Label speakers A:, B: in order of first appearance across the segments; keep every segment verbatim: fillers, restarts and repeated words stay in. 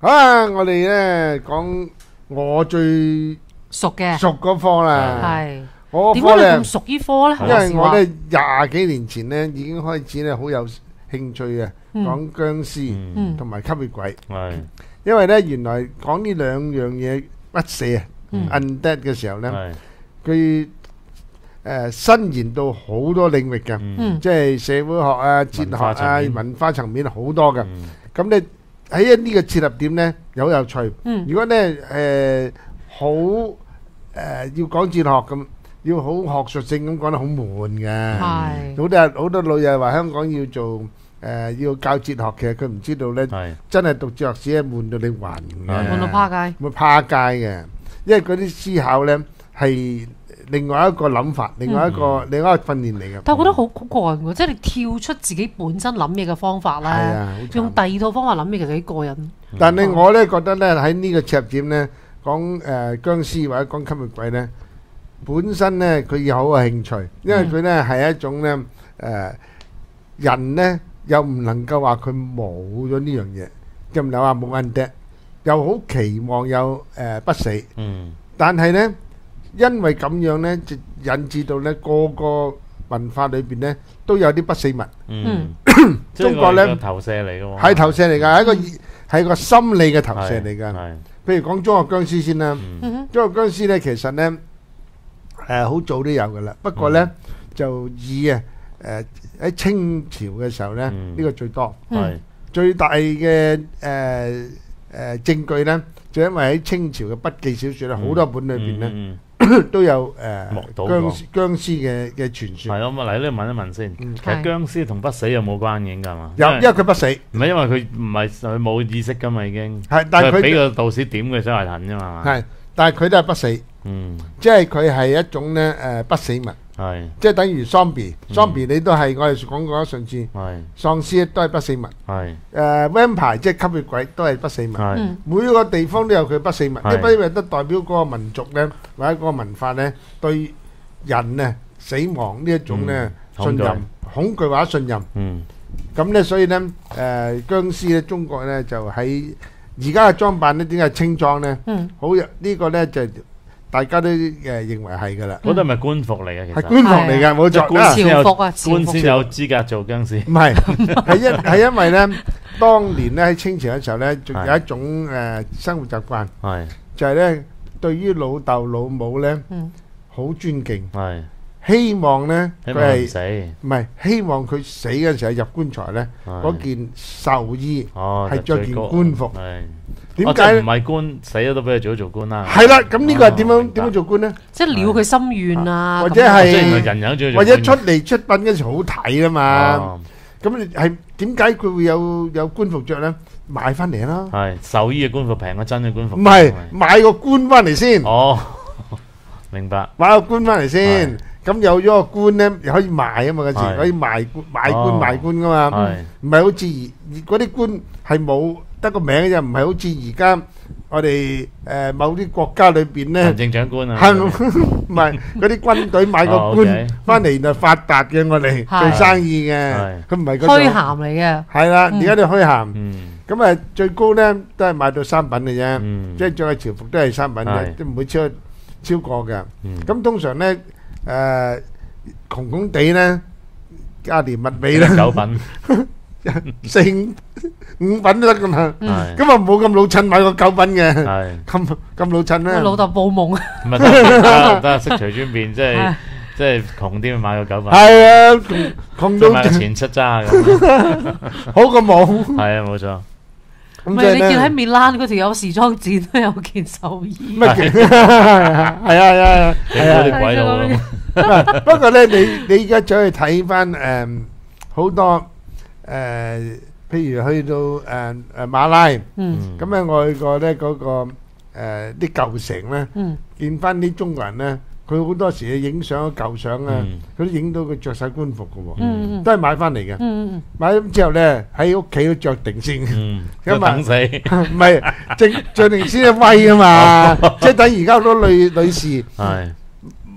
A: 啊，我哋咧講我最
B: 熟嘅，
A: 熟嗰科啦。
B: 係
A: 我科咧
B: 點解你咁，熟呢科咧？
A: 因為我咧廿幾年前咧已經開始咧好有興趣嘅，講僵屍
B: 嗯
A: 同埋吸血鬼。
C: 係
A: 因為咧原來講呢兩樣嘢不死啊
B: 嗯
A: ，undead 嘅時候咧，
C: 係
A: 佢誒伸延到好多領域嘅，
B: 嗯
A: 即係社會學啊、哲學
C: 文化層
A: 啊、
C: 面
A: 文化層面好多嘅。
C: 嗯
A: 咁你喺呢個切入點咧，有有趣。
B: 嗯
A: 如果咧誒好誒要講哲學咁，要好學術性咁講得好悶嘅。
B: 係
A: 好多人好多老友話香港要做誒要教哲學，其實佢唔知道咧，
C: 係
A: 真係讀哲學史咧悶到你暈嘅，
B: 悶到趴街。
A: 會趴街嘅。因為嗰啲思考咧係另外一個諗法，另外一個另外一個訓練嚟嘅。
B: 但係我覺得好好過癮喎，即係你跳出自己本身諗嘢嘅方法
A: 係啊
B: 咧，
A: 好慘
B: 用第二套方法諗嘢其實幾過癮。
A: 但係我咧覺得咧喺呢個切入點咧講誒殭屍或者講吸血鬼咧，本身咧佢有好嘅興趣，因為佢咧係一種咧誒人咧又唔能夠話佢冇咗呢樣嘢，又唔能話冇 undead，又好期望有誒不死，
C: 嗯
A: 但係咧因為咁樣咧就引致到咧個個文化裏邊咧都有啲不死物，
C: 嗯，
A: 中國咧
C: 即係個投射嚟嘅喎，
A: 係投射嚟㗎，係一個係一個心理嘅投射嚟㗎。
C: 係
A: 譬如講中國僵屍先啦，
B: 嗯
A: 中國僵屍咧其實咧誒好早都有噶啦，不過咧就以啊誒喺清朝嘅時候咧
C: 嗯
A: 呢個最多，
C: 係
A: 最大嘅誒誒證據咧就因為喺清朝嘅筆記小説咧好多本裏邊咧
C: 嗯
A: 都有誒
C: 目睹過
A: 僵屍僵屍嘅嘅傳
C: 係
A: 説，
C: 咯，咁啊嚟呢度問一問先，
A: 嗯
C: 其實僵屍同不死有冇關影㗎嘛？
A: 有因為佢不死，
C: 唔係因為佢唔係佢冇意識㗎嘛已經，
A: 係但係
C: 佢係俾
A: 佢
C: 個道士點佢上嚟騰啫嘛，
A: 係但係佢都係不死，
C: 嗯
A: 即係佢係一種咧誒不死物。
C: 係
A: 即係等於 zombie，zombie 你都係我哋講過啦，上次
C: 係
A: 喪屍都係不死物，
C: 係
A: 誒 vampire 即係吸血鬼都係不死物，
C: 係
B: 嗯
A: 每個地方都有佢不死物，因
C: 係
A: 為都代表嗰個民族咧或者嗰個文化咧對人啊死亡呢一種咧
C: 嗯
A: 信任、恐懼或者信任，
C: 嗯
A: 咁咧所以咧誒殭屍咧中國咧就喺而家嘅裝扮咧點解係清裝咧？
B: 嗯
A: 好有呢個咧就大家都誒認為係㗎啦，
C: 嗰度係咪官服嚟嘅？其實
A: 係官服嚟㗎，冇錯啊。
C: 即係官先有
B: 朝服啊朝服
C: 官先有資格做僵屍
A: 唔係，係因係因為咧，當年咧喺清朝嘅時候咧，仲有一種誒生活習慣，
C: 係
A: 就係咧對於老豆老母咧
B: 嗯
A: 好尊敬，
C: 係
A: 希望咧佢
C: 希望唔
A: 係
C: 死
A: 唔係希望佢死嘅時候入棺材咧，嗰件壽衣
C: 哦
A: 係着件官服。
C: 係
A: 點解咧
C: 哦即係唔？係官死咗都俾佢做做官啦？
A: 係啦，咁呢個係點
C: 哦明白
A: 樣點樣做官咧？
B: 即係撩佢心願啊，
A: 或者
B: 咁樣
A: 係
C: 即係原來人人都中意做
A: 或者
C: 官
A: 出嚟出殯嗰時好睇啊嘛？
C: 哦
A: 咁你係點解佢會有有官服着咧？買翻嚟啦，
C: 係壽衣嘅官服平過真嘅官服。
A: 唔係買個官翻嚟先。
C: 哦，明白。
A: 買個官翻嚟先，咁有咗個官咧，又可以賣啊嘛，嗰時
C: 係
A: 可以賣官買官
C: 哦
A: 賣官噶嘛，
C: 係
A: 唔係好似而嗰啲官係冇得個名嘅啫，唔係好似而家我哋誒某啲國家裏邊咧
C: 行，政長官啊。
A: 係唔係嗰啲軍隊買個
C: 哦
A: 官
C: ，OK
A: 翻嚟就發達嘅，我哋
B: 係
A: 做生意嘅
C: 係，
A: 佢唔係嗰
B: 虛
A: 種，
B: 涵嚟嘅。
A: 係啦，
B: 嗯
A: 而家啲虛涵，
C: 嗯
A: 咁啊最高咧都係買到三品嘅啫。
C: 嗯，
A: 即係着嘅潮服都係三品嘅，
C: 係
A: 都唔會超超過嘅。
C: 嗯
A: 咁通常咧，誒窮窮地咧，加年物尾咧，
C: 九品
A: 四五五品都得噶嘛。
C: 係
A: 咁啊冇咁老襯買個九品嘅，
C: 係
A: 咁咁老襯咩？
B: 我老豆報夢啊，
C: 唔係得得得識隨轉變，即係
B: 係
C: 即係窮啲買個九品，
A: 係啊，窮窮
C: 再買個
A: 到
C: 錢出渣咁。
A: 好過冇。
C: 係啊，冇錯。
B: 唔
A: 咁即係
B: 係你見喺
A: 咧，
B: 米蘭嗰條友時裝展都有件壽衣。
A: 乜嘅？係啊係啊係啊。
C: 你嗰啲鬼佬咁。
A: 嗱不過咧，你你而家走去睇翻誒好多誒，譬如去到誒誒馬拉。
B: 嗯
A: 咁咧，我去過咧嗰個誒啲舊城咧，
B: 嗯
A: 見翻啲中國人咧，佢好多時去影相舊相啊
C: 嗯，
A: 佢都影到佢着晒官服嘅喎，
B: 嗯
A: 都係買翻嚟嘅。
B: 嗯
A: 買咗之後咧，喺屋企都着定先，唔
C: 嗯，
A: 咁啊
C: 都等死。
A: 係着着定先係威啊嘛！即係等而家好多女女士
C: 係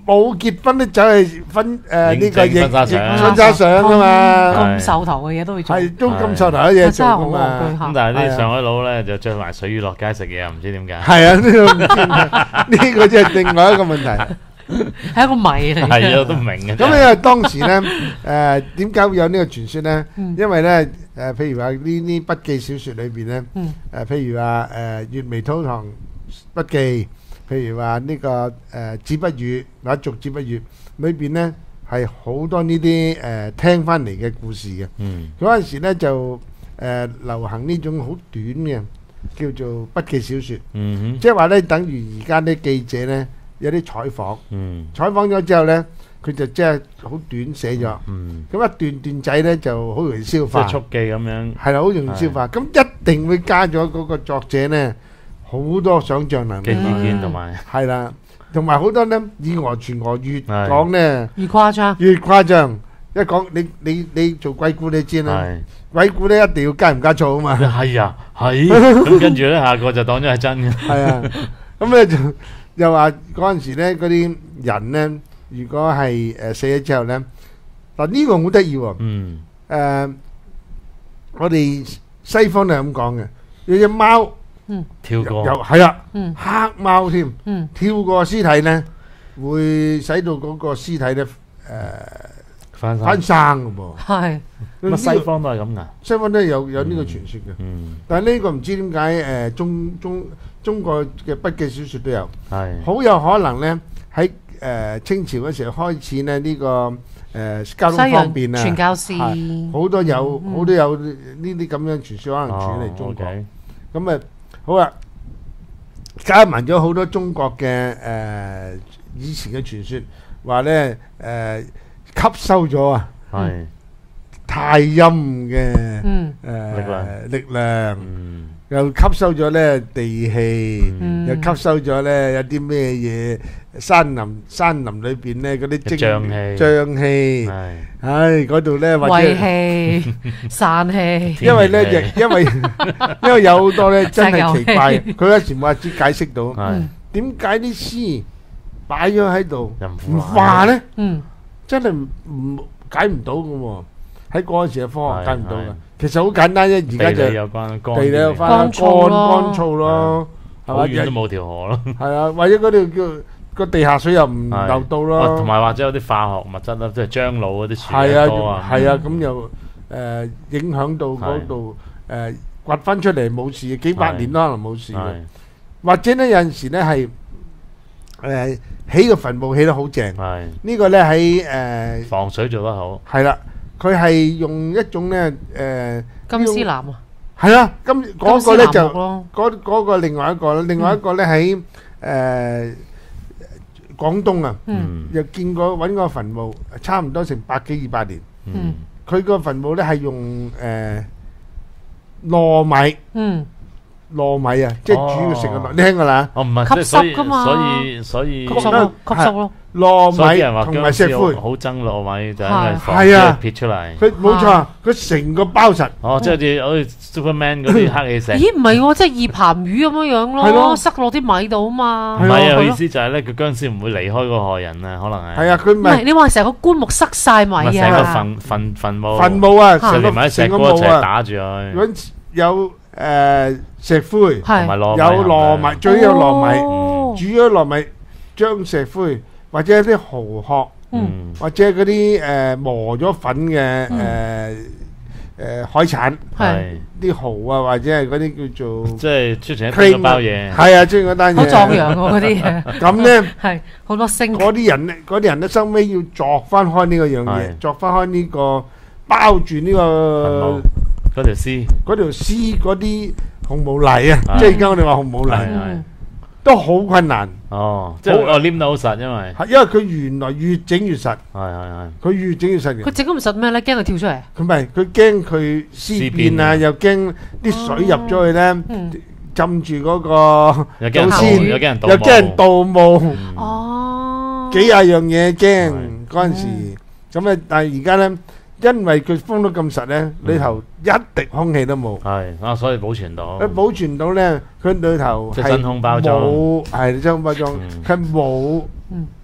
A: 冇結婚都走去婚誒呢個
C: 影證婚紗相
A: 婚紗相啊嘛，
B: 咁受頭嘅嘢都會做，
A: 係都咁受頭嘅嘢做噶
B: 真係好戇
A: 嘛。
B: 居嚇。
C: 咁但係
A: 係啊
C: 啲上海佬咧就着埋水魚落街食嘢，唔知點解。
A: 係啊，呢個唔知呢個即係另外一個問題。
B: 係一個謎嚟嘅。
C: 係啊，都唔明嘅。
A: 咁因為當時咧，誒點解會有呢個傳說咧？
B: 嗯
A: 因為咧誒，譬如話呢啲筆記小説裏邊咧，
B: 嗯
A: 誒譬如話誒《閱微草堂筆記》，譬如話呢個誒《子不語》或者《續子不語》裏邊咧係好多呢啲誒聽翻嚟嘅故事嘅。
C: 嗯
A: 嗰陣時咧就誒流行呢種好短嘅叫做筆記小説，
C: 嗯
A: 即係話咧等於而家啲記者咧有啲採訪。
C: 嗯
A: 採訪咗之後呢，佢就即係好短寫咗，
C: 嗯，
A: 咁一段段仔呢就好容易消化，
C: 即係速記咁樣。
A: 係啦，好容易消化。咁一定會加咗嗰個作者呢好多想像能力
C: 嘅，意
B: 嗯
C: 見同埋
A: 係啦，同埋好多呢以訛傳訛，越
C: 係
A: 講呢
B: 越誇張。
A: 越誇張。一講你你你做鬼故你知啦，
C: 係
A: 鬼故呢一定要加唔加醋啊嘛，
C: 係啊係，咁跟住咧下個就當咗係真嘅。
A: 係啊，咁呢就又話嗰陣時呢嗰啲人呢，如果係誒死咗之後呢，嗱呢個好得意喎。
C: 嗯
A: 誒，我哋西方都係咁講嘅，有隻貓
C: 跳過
A: 又係啦，
B: 嗯
A: 黑貓添，
B: 嗯
A: 跳過屍體咧，會使到嗰個屍體咧誒
C: 翻
A: 翻
C: 山。
A: 生嘅噃。
B: 係
C: 咁啊西方都係咁噶。
A: 西方都有有呢個傳說嘅，
C: 嗯
A: 但係呢個唔知點解誒中中中國嘅筆記小説都有，
C: 係。
A: 好有可能咧喺誒清朝嗰時候開始咧呢個誒交通
B: 西洋
A: 方便啊。
B: 傳教士。
A: 係好多有
B: 嗯
A: 好多有呢啲咁樣傳說，可能傳嚟中國。
C: 哦
A: 咁啊，好啊，加埋咗好多中國嘅誒以前嘅傳說，話咧誒吸收咗啊
C: ，OK，係。
A: 太陰嘅
B: 嗯
A: 誒
C: 力量
A: 力量，
C: 嗯
A: 又吸收咗咧地氣，
B: 嗯
A: 又吸收咗咧有啲咩嘢山林山林裏邊咧嗰啲
C: 嘅
A: 精
C: 瘴氣
A: 瘴氣，
C: 係。
A: 唉嗰度咧或者。
B: 胃氣、散氣。
A: 因為咧，
C: 天然
A: 亦因為因為有好多咧真係奇怪，
B: 石油氣
A: 佢有時冇話知解釋到
C: 係。
A: 點解啲詩擺咗喺度
C: 又唔
A: 唔化咧？
B: 嗯
A: 真係唔唔解唔到嘅喎。喺嗰陣時嘅科學解唔到嘅
C: 係係。
A: 其實好簡單啫，而家
C: 地
A: 就
C: 理有關，乾
A: 地理有
C: 啲
A: 翻乾
B: 乾燥咯
A: 乾燥咯，係嘛？
C: 好遠都冇條河咯。
A: 係啊，或者嗰度叫個地下水又唔
C: 係
A: 流到
C: 哦同
A: 咯。
C: 埋或者有啲化學物質啦，即係樟腦嗰啲樹
A: 係
C: 葉多啊。
A: 啊，係啊，咁又誒影響到嗰度誒掘翻出嚟冇事，幾百年都可能冇事嘅。
C: 係
A: 或者咧有陣時咧係誒起個墳墓起得好正，
C: 係
A: 呢個咧喺誒
C: 防水做得好。
A: 係啦，佢係用一種咧誒
B: 金絲楠啊，
A: 係啦，咁嗰個咧就
B: 金絲楠木咯。
A: 嗰嗰個另外一個啦，另外一個咧喺誒廣東啊，
B: 嗯
A: 又見過揾個墳墓，差唔多成百幾二百年，
B: 嗯
A: 佢個墳墓咧係用誒糯米
B: 嗯，
A: 糯米啊，即係煮食嘅糯，
C: 哦
A: 你聽過啦？
C: 哦，唔係，
B: 吸
C: 即係所以
B: 濕㗎嘛
C: 所以所以
B: 吸收咯，吸收咯。
A: 糯
C: 所以啲人話
A: 米同埋石灰。
C: 好憎糯米，就因為
B: 係
C: 防
A: 係啊
C: 止撇出嚟。
A: 佢冇錯，佢成個包實，
C: 哦，即係好似好似 Superman 嗰啲黑氣石。
B: 咦，唔係喎，即係醃鹹魚咁樣樣
A: 係咯
B: 咯，塞落啲米度啊嘛。
C: 唔係啊，佢意
B: 係咯
C: 思就係咧，佢僵屍唔會離開嗰個害人啊，可能係。
A: 係啊，佢唔
B: 唔係
A: 係
B: 你話成個棺木塞晒米
C: 唔係成個
B: 啊？
C: 墳墳墳墓。
A: 墳墓啊，
B: 嚇
A: 成個
C: 就連埋啲石
A: 成個
C: 膏一齊
A: 墓啊，
C: 打住佢，
A: 揾有誒石灰，
C: 同埋
B: 係
C: 糯米
A: 有糯米，最有糯米，
B: 哦
A: 煮咗糯米，將石灰或者啲蠔殼，
C: 嗯，
A: 或者嗰啲誒磨咗粉嘅誒誒海產，
C: 係
A: 啲蠔啊，或者係嗰啲叫做
C: 即係出成一堆嗰包嘢。
A: 係啊，中意嗰單嘢。
B: 好壯陽喎嗰啲嘢，
A: 咁咧。
B: 係好多星。
A: 嗰啲人咧，嗰啲人咧，收尾要鑿翻開呢個樣嘢，
C: 係
A: 鑿翻開呢個包住呢
C: 墳
A: 個
C: 墓嗰條絲
A: 嗰條絲嗰啲紅毛泥啊，
C: 係
A: 即係而家我哋話紅毛泥
C: 係
B: 嗯
A: 都好困難，
C: 哦，即係我黏得好實，因為
A: 係因為佢原來越整越實，
C: 係係係
A: 佢越整越實嘅。
B: 佢整咁實咩咧？驚佢跳出嚟。
A: 佢唔係佢驚佢屍變啊，
C: 屍變
A: 又驚啲水入咗去咧，
B: 嗯，
A: 浸住嗰個
C: 有驚人
A: 祖先
C: 盜，有驚人盜墓，
A: 又驚人盜墓，
C: 嗯
B: 哦，
A: 幾廿樣嘢驚
C: 係
A: 嗰陣時。咁咧，但係而家咧，因為佢封得咁實咧，裏頭一滴空氣都冇。
C: 係啊，所以保存到
A: 佢保存到咧，佢裏頭係
C: 即係真空包裝
A: 冇係真空包裝，
C: 嗯
A: 佢冇
B: 嗯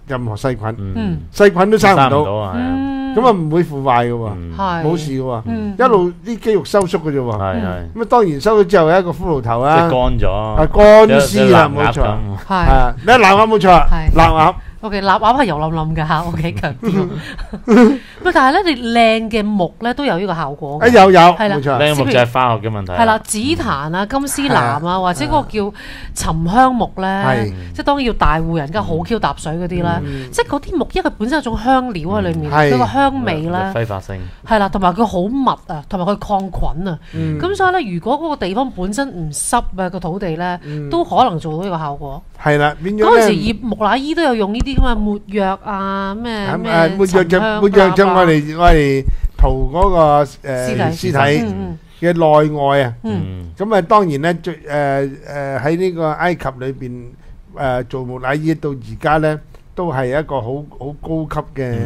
A: 任何細菌，
B: 嗯
A: 細菌都生唔
C: 生唔到
A: 到，
C: 啊，係啊，
B: 嗯，
A: 咁啊唔會腐壞嘅喎，
C: 嗯
B: 係
A: 冇事嘅喎，
B: 嗯
A: 一路啲肌肉收縮嘅啫喎。
C: 係係，
A: 咁啊當然收咗之後有一個骷髏頭
C: 即係
A: 啊，
C: 乾咗，
A: 啊乾屍啦，冇錯，
C: 有有臘鴨咁
B: 係。
A: 啊你臘鴨冇錯，
B: 係
A: 臘鴨
B: O.K. 臘鴨係油冧冧嘅嚇，我幾強調。咁但係咧，你靚嘅木咧都有呢個效果嘅。
A: 啊有有
B: 係啦
A: 冇錯，
C: 呢個木就係化學嘅問題。
B: 係啦，紫檀啊、金絲楠啊，或者嗰個叫沉香木咧
A: 係，
B: 即係當然要大戶人家好 Q 搭水嗰啲啦。即係嗰啲木，因為佢本身有種香料喺裡面，
A: 係
B: 佢個香味咧
C: 揮發性
B: 係啦，同埋佢好密啊，同埋佢抗菌啊。
A: 嗯
B: 咁所以咧，如果嗰個地方本身唔濕啊，個土地咧都可能做到呢個效果。
A: 係啦，變
B: 嗰陣時
A: 咗咧。
B: 葉木乃伊都有用呢啲咁嘅沒藥啊，咩
A: 咁
B: 咩
A: 誒沒藥就
B: 沉香
A: 沒藥就
B: 啊
A: 我哋我哋塗嗰個誒
B: 屍體
A: 屍體
B: 嗯
A: 嘅內外啊。
B: 嗯
C: 嗯
A: 咁啊當然咧最誒誒喺呢個埃及裏邊誒做木乃伊到而家咧都係一個好好高級嘅誒誒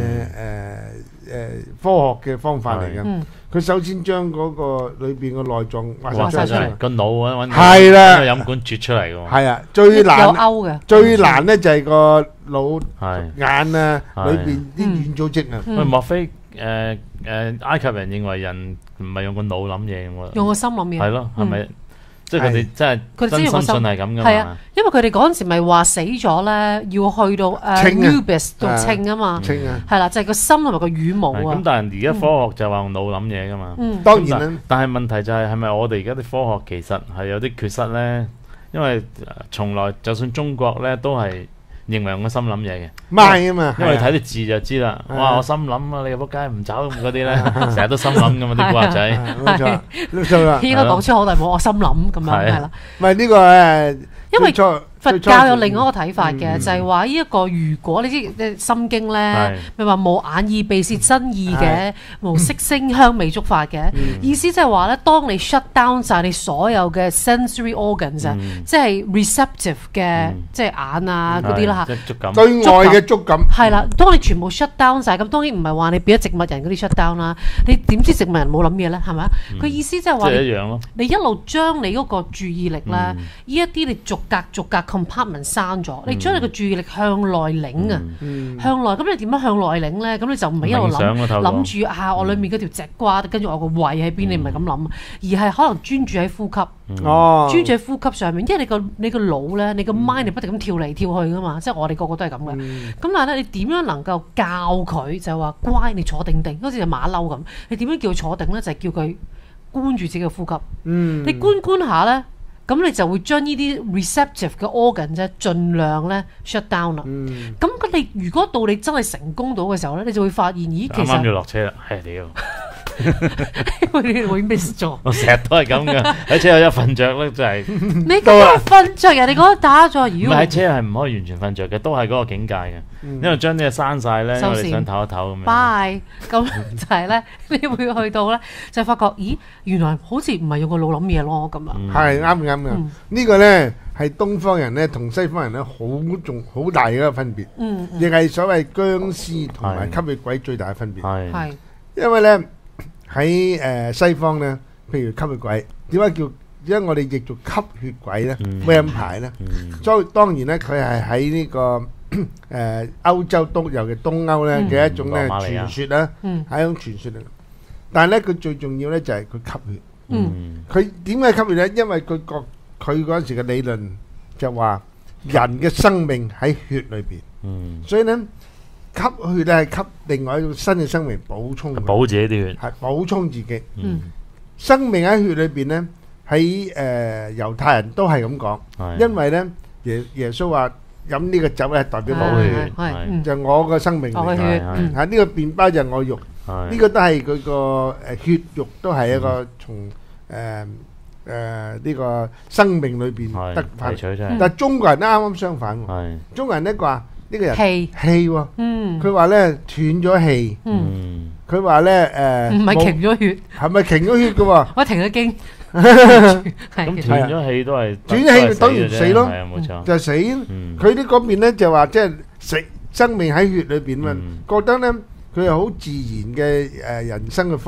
A: 科學嘅方法嚟嘅。
B: 嗯
A: 佢首先將嗰個裏邊個內臟挖
C: 哇！
A: 晒出嚟
B: 晒出嚟，
C: 個腦啊，揾
A: 係啦
C: 揾個飲管啜出嚟嘅喎，
A: 係啊，最
B: 有
A: 難
B: 勾嘅，
A: 最難咧就係個腦
C: 係。
A: 眼啊
C: 係
A: 裏邊啲軟組織啊。
C: 喂，
B: 嗯
C: 莫非誒誒埃及人認為人唔係用個腦諗嘢咁喎？
B: 用個心諗嘢。
C: 係咯，係咪
B: 嗯？
C: 即係佢哋真
B: 佢哋
C: 係真心
B: 知用個心
C: 信係咁噶
B: 係啊
C: 嘛？，
B: 因為佢哋嗰陣時咪話死咗咧，要去到誒
A: 稱啊
B: Nubis 度稱啊嘛，
A: 清啊，
B: 係啦，就係個心同埋個羽毛啊
C: 係咁，。但係而家科學就話用腦諗嘢噶嘛。
B: 嗯，
A: 當然啦。
C: 但係問題就係係咪我哋而家啲科學其實係有啲缺失咧？因為呃從來就算中國咧都係認為用個心諗嘢嘅，
A: 賣啊嘛，
C: 因為你
A: 係啊
C: 睇啲字就知啦。
A: 係啊
C: 哇！我心諗啊，你個仆街唔走咁嗰啲咧，成日都心諗噶嘛啲古惑仔。
A: 啊冇錯，冇錯啦。
B: 應該講出口但係冇我心諗咁樣
C: 係
B: 係啦。
A: 唔係呢個誒，
B: 因為
A: 最初
B: 佛
A: 最初
B: 教有另外一個睇法嘅，
A: 嗯
B: 就係話呢一個如果你知《誒心經》咧
C: 係，
B: 咪話無眼耳鼻舌身意嘅
A: 係，
B: 無色聲香味觸法嘅，意思即係話咧，當你 shut down 晒你所有嘅 sensory organs 啊，
C: 嗯
B: 即係 receptive 嘅
C: 嗯，
B: 即係眼啊嗰啲啦嚇。
C: 係即係觸感。
A: 對外嘅觸感，
B: 係啦，當你全部 shut down 晒，咁當然唔係話你變咗植物人嗰啲 shut down 啦。你點知植物人冇諗嘢咧？係咪啊？佢意思即係
C: 即
B: 話你
C: 係一樣咯。
B: 你一路將你嗰個注意力咧，
C: 嗯
B: 呢一啲你逐格逐格 compartment 刪咗，你將你個注意力向內擰啊，
A: 嗯，
B: 向內。咁你點樣向內擰咧？咁你就唔係一路
C: 冥想咯透過
B: 諗諗住啊，我裡面嗰條脊瓜，跟住我個胃喺邊，你唔係咁諗，而係可能專注喺呼吸，
A: 哦，
B: 專注喺呼吸上面。因為你個你個腦咧，你個 mind 你不停咁跳嚟跳去噶嘛，即係我哋個個都係咁嘅。
A: 嗯
B: 咁但係咧，你點樣能夠教佢就係話乖，你坐定定，好似隻馬騮咁。你點樣叫佢坐定咧？就係叫佢觀住自己嘅呼吸。
A: 嗯，
B: 你觀觀下咧，咁你就會將呢啲 receptive 嘅 organ 啫，盡量咧 shut down 啦。
A: 嗯，
B: 咁你如果到你真係成功到嘅時候咧，你就會發現，咦，其
C: 啱啱要
B: 實
C: 落車啦，係屌！
B: 你會 miss 咗。
C: 我成日都係咁噶，喺車有一瞓着咧，真係
B: 你咁樣瞓着，人哋嗰度打咗，
C: 唔
B: 妖
C: 係喺車係唔可以完全瞓着嘅，都係嗰個境界嘅。因為將啲嘢閂晒咧，因
B: 收線
C: 為你想唞一唞咁樣。
B: bye。咁就係咧，你會去到咧，就發覺，咦，原來好似唔係用個腦諗嘢咯，咁啊。
C: 嗯
A: 係啱嘅啱嘅。
B: 嗯
A: 呢個咧係東方人咧同西方人咧好重好大嘅一個分別，
B: 嗯
A: 亦係所謂僵屍同埋
C: 係
A: 吸血鬼最大嘅分別。
C: 係
B: 係
A: 因為咧喺誒西方咧，譬如吸血鬼，點解叫？因為我哋譯做吸血鬼咧
C: 嗯
A: ，vampire 咧，
C: 嗯
A: 所以當然咧佢係喺呢個誒歐洲東尤其東歐咧嘅一種咧
C: 羅馬尼亞
A: 傳說啦，
B: 嗯
A: 係一種傳說嚟嘅。但係咧佢最重要咧就係佢吸血。
B: 嗯
C: 嗯
A: 佢點解吸血咧？因為佢覺佢嗰陣時嘅理論就話人嘅生命喺血裏邊，
C: 嗯，
A: 所以咧吸血咧係吸另外一種新嘅生命補充佢，
C: 補自己啲血。
A: 係補充自己。
B: 嗯
A: 生命喺血裏邊咧，喺誒猶太人都係咁講，
C: 係
A: 因為咧耶耶穌話飲呢個酒咧代表我
C: 補
A: 血，
C: 血
B: 係嗯
A: 就係我個生命嚟嘅。
B: 我嘅血，
C: 係
B: 嗯
A: 嚇呢個麵包就係我肉，
C: 係
A: 呢個都係佢個誒血肉都係一個從誒誒呢個生命裏邊
C: 係
A: 得翻嚟。
C: 提取出嚟。
A: 但係中國人咧啱啱相反喎，
C: 係
A: 中國人咧話呢個人
B: 氣，
A: 氣喎，
B: 嗯
A: 佢話咧斷咗氣，
B: 嗯，
C: 嗯
A: 佢話咧誒
B: 唔係
A: 冇
B: 停咗血，
A: 係咪停咗血嘅喎？
B: 我停咗經，
C: 咁
B: 係
C: 斷咗氣都係
A: 斷咗氣
C: 都係
A: 等於
C: 嘅啫
A: 死咯
C: 係啊，冇錯。
A: 就係死。
C: 嗯
A: 佢呢嗰邊咧就話即係食生命喺血裏邊嘛，
C: 嗯
A: 覺得咧佢係好自然嘅誒人生嘅科學，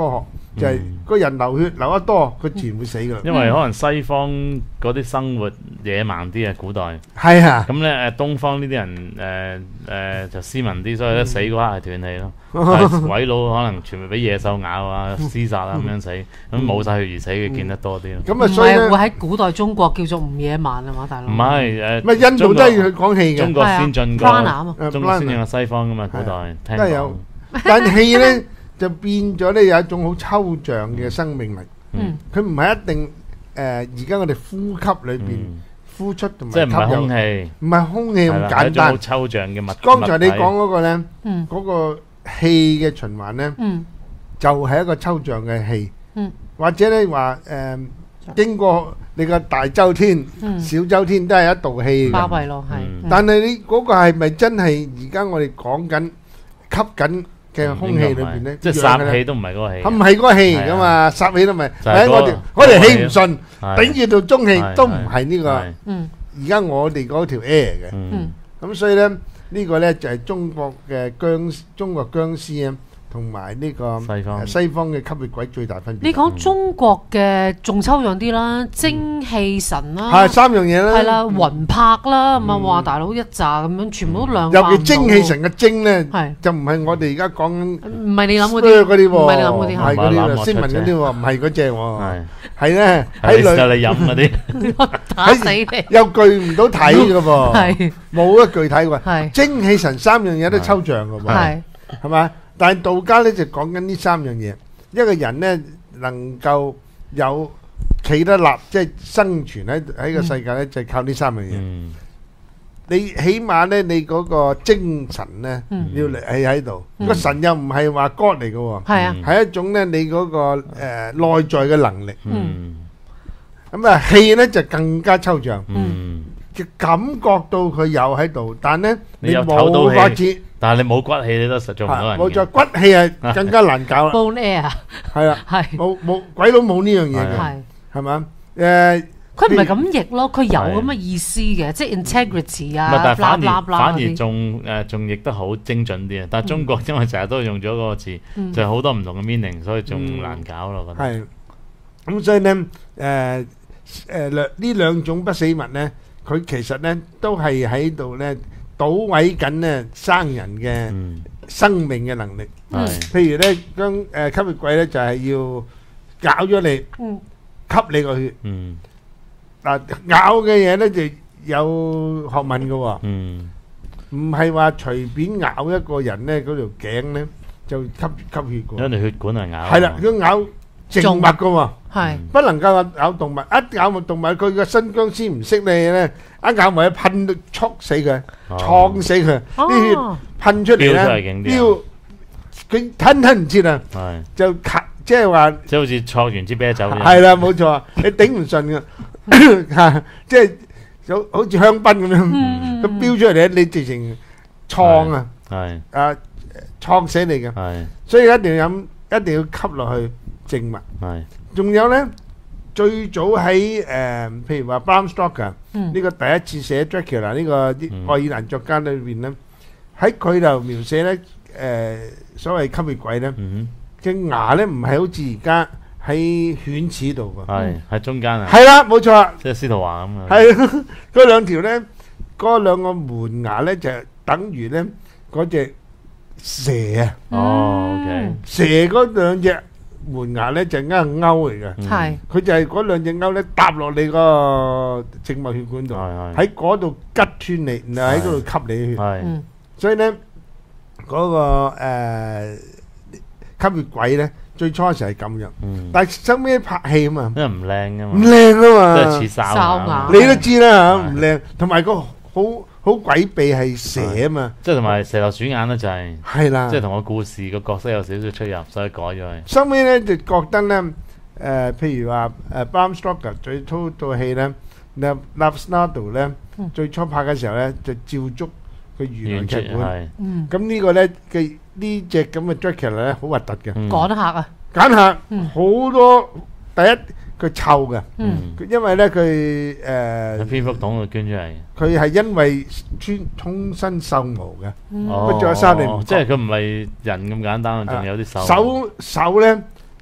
A: 就係
C: 嗯
A: 個人流血流得多，佢自然會死噶啦。
C: 因為可能西方嗰啲生活野蠻啲啊，古代
A: 係啊，
C: 咁咧誒，東方呢啲人誒誒就斯文啲，所以咧死嗰刻係斷氣咯。但係鬼佬可能全部俾野獸咬啊、廝殺啊咁樣死，咁冇晒血而死嘅見得多啲咯。
A: 咁啊，
B: 唔
A: 所以咧，
B: 係會喺古代中國叫做唔野蠻啊嘛，大佬。
C: 唔係誒，
A: 咪印度都係佢講戲嘅，
C: 中國先進
B: 係啊，prana 啊嘛
C: 過中國先進過西方噶嘛，古代聽講
A: 都係有。但係戲咧就變咗咧有一種好抽象嘅生命力，
B: 嗯，
A: 佢唔係一定誒而家我哋呼吸裏邊
C: 嗯
A: 呼出同埋
C: 即係唔係
A: 吸入，
C: 空氣，
A: 唔係空氣
C: 係
A: 咁簡
C: 啦係一種好
A: 單。
C: 抽象嘅物。
A: 剛才你
C: 物體
A: 講嗰個咧，
B: 嗯
A: 嗰個氣嘅循環咧，
B: 嗯
A: 就係一個抽象嘅氣，
B: 嗯
A: 或者咧話誒經過你個大周天、
B: 嗯，
A: 小周天都係一道氣
B: 巴
A: 嘅。
B: 閉咯，係
C: 嗯。
A: 但係你嗰個係咪真係而家我哋講緊吸緊嘅空氣裏邊咧？
C: 即係殺氣都唔係嗰個氣，
A: 唔係嗰個氣嚟噶嘛？殺氣都唔係。
C: 就係嗰個
A: 誒我哋我哋氣唔順，
C: 係
A: 頂住到中氣
C: 係
A: 都唔係呢個。
C: 係
B: 嗯
A: 而家我哋嗰條 air 嘅。
C: 嗯
B: 嗯
A: 咁所以咧，呢個咧就係中國嘅僵中國僵屍啊，同埋呢個
C: 西方
A: 西方嘅吸血鬼最大分別。
B: 你講中國嘅仲抽象啲啦，精氣神啦，
A: 係三樣嘢啦。
B: 係啦，魂魄啦，咁啊話大佬一紮咁樣，全部都量化唔到
A: 尤其精氣神嘅精咧，
B: 係
A: 就唔係我哋而家講緊
B: 唔係你諗嗰
A: spur
B: 啲，
A: 嗰啲喎，
B: 唔係你諗嗰啲
A: 唔係嗰啲喎，
C: 唔係諗
A: 斯文嗰啲喎，唔係嗰只喎，
C: 係
A: 係咧
C: 係
A: 喺裏
C: 你就你飲嗰啲，
B: 打死你，
A: 又具唔到體嘅噃，
B: 係
A: 冇一具體喎。
B: 係
A: 精氣神三樣嘢都抽象嘅喎，
B: 係
A: 係嘛？但係道家咧就講緊呢三樣嘢，一個人咧能夠有企得立，即係生存喺喺個世界咧，就係靠呢三樣嘢。
C: 嗯
A: 你起碼咧，你嗰個精神咧
B: 嗯
A: 要嚟係喺度，
B: 嗯
A: 個神又唔係話 God 嚟嘅喎，
B: 係啊，
A: 係一種咧你嗰個誒內在嘅能力。
C: 嗯
A: 咁啊氣咧就更加抽象，
C: 嗯，
A: 就感覺到佢有喺度，但咧你
C: 你有唞到
A: 冇法
C: 氣
A: 子。
C: 但係你冇骨氣，你都實做唔到人
A: 冇錯，
C: 嘅。
A: 骨氣係更加難搞啦。
B: bone air
A: 係啦，
B: 係
A: 冇冇鬼佬冇呢樣嘢嘅，
B: 係。
A: 係嘛？誒，
B: 佢唔係咁譯咯，佢有咁嘅意思嘅，即係 integrity
C: 唔
B: 啊，
C: 係，但係反而
B: blah blah blah
C: 反而
B: 嗰啲
C: 仲誒仲譯得好精準啲啊！但係中國因為成日都用咗嗰個字，
B: 嗯
C: 就係好多唔同嘅 meaning，所以仲難搞咯。我覺得
A: 係咁，所以咧誒誒兩呢兩種不死物咧，佢其實咧都係喺度咧搗毀緊咧生人嘅
C: 嗯
A: 生命嘅能力。
B: 嗯
C: 係
A: 譬如咧，將誒吸血鬼咧就係要咬咗你，
B: 嗯
A: 吸你個血。
C: 嗯
A: 嗱，咬嘅嘢咧就有學問嘅喎。
C: 嗯
A: 唔係話隨便咬一個人咧，嗰條頸咧就吸吸血嘅喎。
C: 因為你血管係咬。
A: 係啦，佢咬靜物嘅喎，
B: 係
A: 不能夠話咬動物。一咬動物，佢個新僵屍唔識你咧，一咬埋一噴到戳死佢，創死佢，啲血
B: 哦
A: 噴出嚟
C: 飆出嚟
A: 咧，
C: 勁啲啊
A: 飆佢吞吞唔切啊，
C: 係
A: 就咳，即係話
C: 即係好似錯完支啤酒咁。
A: 係啦，冇錯，你頂唔順嘅，嚇，即係好好似香檳咁樣，
B: 嗯
A: 佢飆出嚟咧，你直情創啊！
C: 係
A: 啊，創死你嘅，
C: 係
A: 所以一定要飲，一定要吸落去靜脈。
C: 係
A: 仲有咧，最早喺誒，譬如話 Bram Stoker
B: 嗯
A: 呢個第一次寫 Dracula 呢個啲
C: 嗯
A: 愛爾蘭作家裏邊咧，喺佢度描寫咧誒所謂吸血鬼咧
C: 嗯
A: 嘅牙咧，唔係好似而家喺犬齒度
C: 哼
A: 㗎。
C: 係喺中間啊，
A: 係啦，冇錯啊，
C: 即係司徒華咁啊。
A: 係嗰兩條咧，嗰兩個門牙咧就等於咧嗰隻蛇啊。
C: 哦，OK，
A: 蛇嗰兩隻門牙咧就係啱勾嚟嘅，
C: 嗯
B: 係
A: 佢就係嗰兩隻勾咧搭落你個靜脈血管度，
C: 係係
A: 喺嗰度吉穿你，然後喺嗰度吸你血。
C: 係
B: 嗯
A: 所以咧嗰個誒吸血鬼咧最初時係咁樣，
C: 嗯，
A: 但係收尾拍戲啊嘛，
C: 因為唔靚噶
A: 唔
C: 嘛，
A: 靚
C: 即係
A: 啊
C: 似哨
B: 哨
C: 牙
B: 牙，
A: 嘛，你都知啦嚇，
C: 係
A: 唔靚，同埋個好好詭秘係蛇啊嘛，
C: 即係同埋蛇頭鼠眼咧就係，
A: 係啦
C: 即係。同個故事個角色有少少出入，所以改咗佢。
A: 收尾咧就覺得咧，誒、譬如話誒 Bram Stoker 最初套戲咧，Love Snardo 咧，
B: 嗯
A: 最初拍嘅時候咧就照足佢原來
C: 完
A: 劇本。
C: 全係，
B: 嗯
A: 咁呢個咧嘅呢只咁嘅 Dracula 咧好核突嘅，
C: 嗯
B: 趕客啊，
A: 揀下
B: 嗯
A: 好多第一佢臭嘅，
B: 嗯
A: 佢因為咧佢誒
C: 喺蝙蝠桶度捐出嚟。
A: 佢係因為穿通身獸毛嘅，
B: 嗯
C: 哦
A: 着衫你唔覺
C: 即係佢唔係人咁簡單，仲有啲手。
A: 手手咧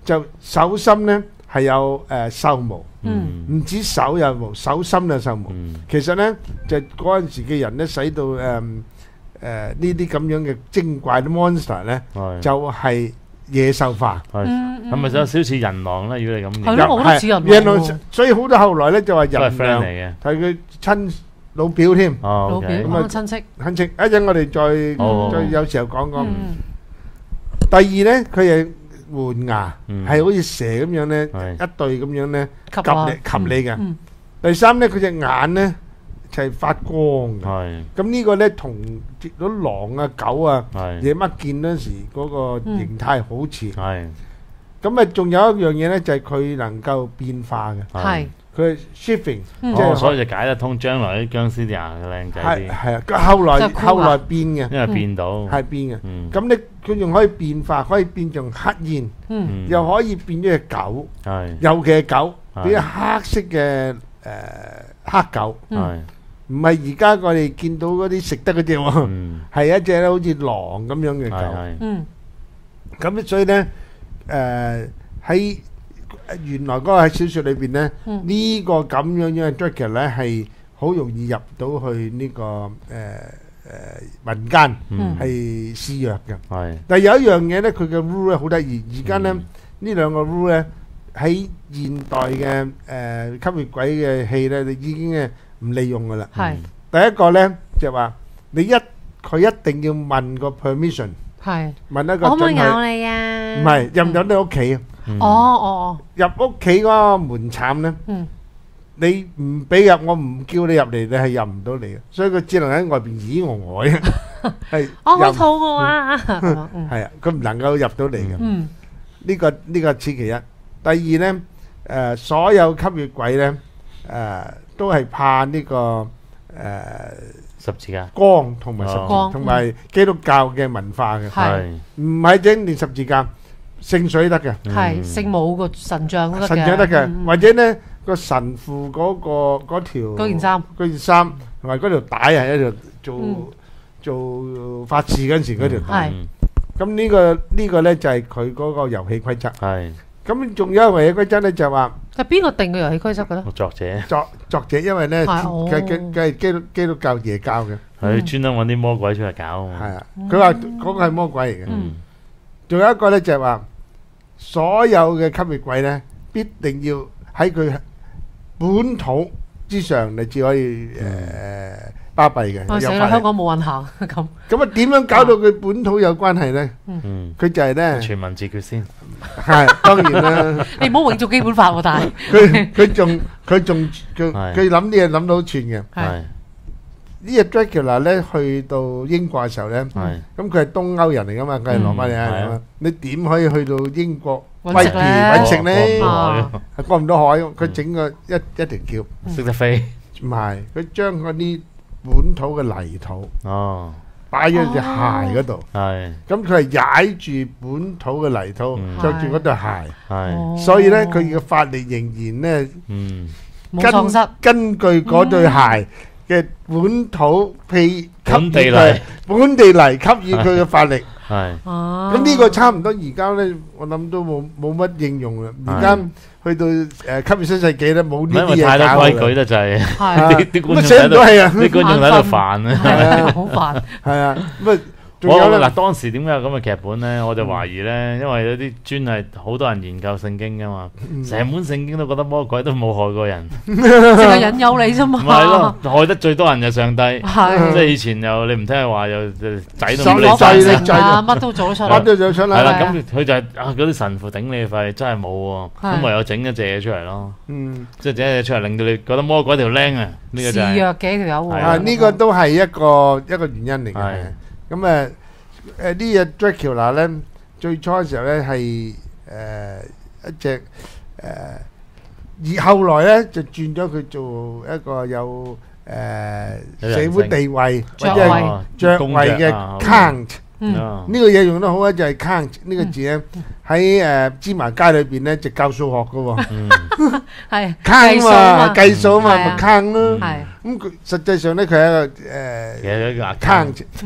A: 就手心咧係有誒獸毛，
B: 嗯
A: 唔止手有毛，手心有獸毛。
C: 嗯
A: 其實咧就嗰陣時嘅人咧，使到誒誒呢啲咁樣嘅精怪啲 monster 咧，
C: 係
A: 就係野獸化。
C: 係
B: 嗯嗯
C: 係咪有少少似人狼咧？如果你咁認，
B: 係咯我覺得似人狼
A: 人
B: 喎
A: 狼，所以好多後來咧就話
C: 都係
A: 人
C: friend
A: 狼
C: 嚟嘅。
A: 係佢親老表添。
C: 哦
B: 老表
C: ，OK，
A: 咁啊
B: 啊親戚，
A: 肯定一陣我哋再
C: 好
A: 再有時候講講。
B: 嗯
A: 第二咧，佢係換牙，
C: 嗯
A: 係好似蛇咁樣咧，
C: 係
A: 一對咁樣咧，
B: 及
A: 及你及你嘅。
B: 嗯
A: 第三咧，佢隻眼咧就係發光嘅。
C: 係
A: 咁呢個咧同接到狼啊、狗啊、
C: 係
A: 夜乜見嗰陣時嗰個形態好似。
C: 係
A: 咁啊，仲有一樣嘢咧，就係佢能夠變化嘅，
B: 係
A: 佢係 shifting，
B: 嗯
A: 即係
C: 哦，所以就解得通將來啲僵屍啲牙嘅靚仔啲，
A: 係係啊，佢後來
B: 就係箍牙
A: 後來變嘅，
C: 因為變到
A: 係變嘅。
C: 嗯
A: 咁咧佢仲可以變化，可以變成黑煙，
B: 嗯
C: 嗯
A: 又可以變咗隻狗，
C: 係
A: 尤其係狗，
C: 係
A: 變咗黑色嘅誒黑狗，
C: 係
A: 唔係而家我哋見到嗰啲食得嗰只喎，
C: 嗯
A: 係一隻咧好似狼咁樣嘅狗。
C: 係係
B: 嗯
A: 咁咧所以咧誒喺原來嗰個喺小説裏邊咧，
B: 嗯
A: 呢個咁樣樣嘅 Dracula 咧係好容易入到去呢個誒誒民間
C: 嗯
A: 係施虐嘅。
C: 係
A: 但係有一樣嘢咧，佢嘅 rule 咧好得意。而家咧
C: 嗯
A: 呢兩個 rule 咧喺現代嘅誒吸血鬼嘅戲咧，你已經係唔利用噶啦。
B: 係
A: 第一個咧就話你一佢一定要問個 permission，
B: 係，
A: 問一
B: 我可唔可以
A: 個准許，
B: 咬你啊？
A: 唔係入唔入你屋企啊？
C: 嗯
B: 哦哦
A: 入屋企嗰個門檻咧，
B: 嗯
A: 你唔俾入，我唔叫你入嚟，你係入唔到嚟嘅。所以佢只能喺外邊咦我我嘅，係
B: 我好
A: 入
B: 肚餓啊！咁啊嗯
A: 係啊，佢唔能夠入到嚟嘅。
B: 嗯
A: 呢個呢個此其一。第二咧，誒所有吸血鬼咧，誒都係怕呢個誒
C: 十字架
A: 光同埋十字
C: 哦
A: 同埋基督教嘅文化嘅，
B: 係
A: 唔係整連十字架，聖水得嘅，
B: 係聖母個神像都得嘅，
A: 神像得嘅，
B: 嗯
A: 或者咧個神父嗰個嗰條
B: 嗰件衫
A: 嗰件衫同埋嗰條帶係喺度做
B: 嗯
A: 做法事嗰陣時嗰條帶。
B: 係
C: 嗯
A: 咁呢個呢個咧就係佢嗰個遊戲規則。
C: 係
A: 咁仲有一個遊戲規則咧就係話。
B: 係邊個定嘅遊戲規則嘅咧？
C: 個作者
A: 作作者因為咧，
B: 係哦
A: 佢佢佢係基督基督教耶教嘅，
C: 佢專登揾啲魔鬼出嚟搞啊嘛
A: 係啊。佢話嗰個係魔鬼嚟嘅。
B: 嗯
A: 仲有一個咧就係話，所有嘅吸血鬼咧，必定要喺佢本土之上，你至可以誒巴閉嘅。
B: 我死啦！
A: 有法例
B: 香港冇運行咁，
A: 咁啊，點樣搞到佢本土有關係咧？
C: 嗯
A: 佢就係咧，
C: 全民自決先
A: 係當然啦。
B: 你唔好永做基本法喎，但係
A: 佢佢仲佢仲佢
C: 係
A: 佢諗啲嘢諗到好串嘅。
B: 係
C: 係
A: 呢個 Dracula 咧去到英國嘅時候咧。
C: 係
A: 咁佢係東歐人嚟噶嘛，佢係羅馬尼亞人嚟噶嘛。你點可以去到英國
B: 揾食
A: 威
B: 咧
A: 揾食咧？
C: 過唔
B: 啊
C: 過唔
A: 係過唔到海，佢整個一一條橋，
C: 到識得飛
A: 唔係佢將嗰啲本土嘅泥土
C: 哦
A: 擺咗喺隻鞋嗰度，
C: 係
A: 咁佢係踩住本土嘅泥土，
C: 嗯
A: 着住嗰對鞋，
C: 係
A: 所以咧佢嘅法力仍然咧
C: 嗯
B: 冇喪失。
A: 根據嗰對鞋嘅本土氣
C: 本地泥
A: 嚟，本地泥給予佢嘅法力。
C: 係
B: 哦，
A: 咁呢個差唔多，而家咧，我諗都冇冇乜應用啦。而家去到誒吸血新世紀咧，冇呢啲嘢
C: 因為太多
A: 搞㗎啦。
C: 規矩得滯，
B: 係
C: 啲啲觀眾
A: 咁寫唔到
C: 喺
A: 戲啊！
C: 度，啲觀眾喺度煩啊。
B: 係啊好煩。
A: 係啊，咁啊，仲
C: 我
A: 有咧
C: 嗱，當時點解有咁嘅劇本咧？我就懷疑咧，因為有啲專係好多人研究聖經噶嘛，成本聖經都覺得魔鬼都冇害過人，
B: 淨係引誘你啫嘛。
C: 唔係咯，害得最多人就上帝。
B: 係
C: 即係以前又你唔聽佢話，又仔都唔
A: 手
C: 俾你
B: 攞
C: 生
A: 攞制你
B: 飯食啊，乜都做得出
A: 乜
B: 嚟。
A: 都想出
C: 係啦，
A: 嚟。
C: 咁佢就係啊嗰啲神父頂你肺，真係冇喎，
B: 係
C: 咁唯有整一隻嘢出嚟咯，
A: 嗯，
C: 即係整一隻出嚟，令到你覺得魔鬼條僆啊，呢個
B: 示
C: 就係
B: 弱嘅條友喎。
C: 係
A: 啊，呢個都係一個一個原因嚟嘅
C: 係。
A: 咁誒誒呢隻 Dracula 咧，最初嘅時候咧係誒一隻誒，而後來咧就轉咗佢做一個有誒社會地位或者係
C: 哦
A: 爵位嘅
C: 啊
A: count。
B: 嗯
C: 啊
A: 呢個嘢用得好咧，就係 count 呢個字咧喺誒芝麻街裏邊咧就教數學嘅喎
C: 嗯
B: 係
A: ，count 嘛計數嘛
B: 係啊
A: 咪 count 咯。
B: 係
A: 咁佢實際上咧佢係一個誒
C: 其實一個
A: count，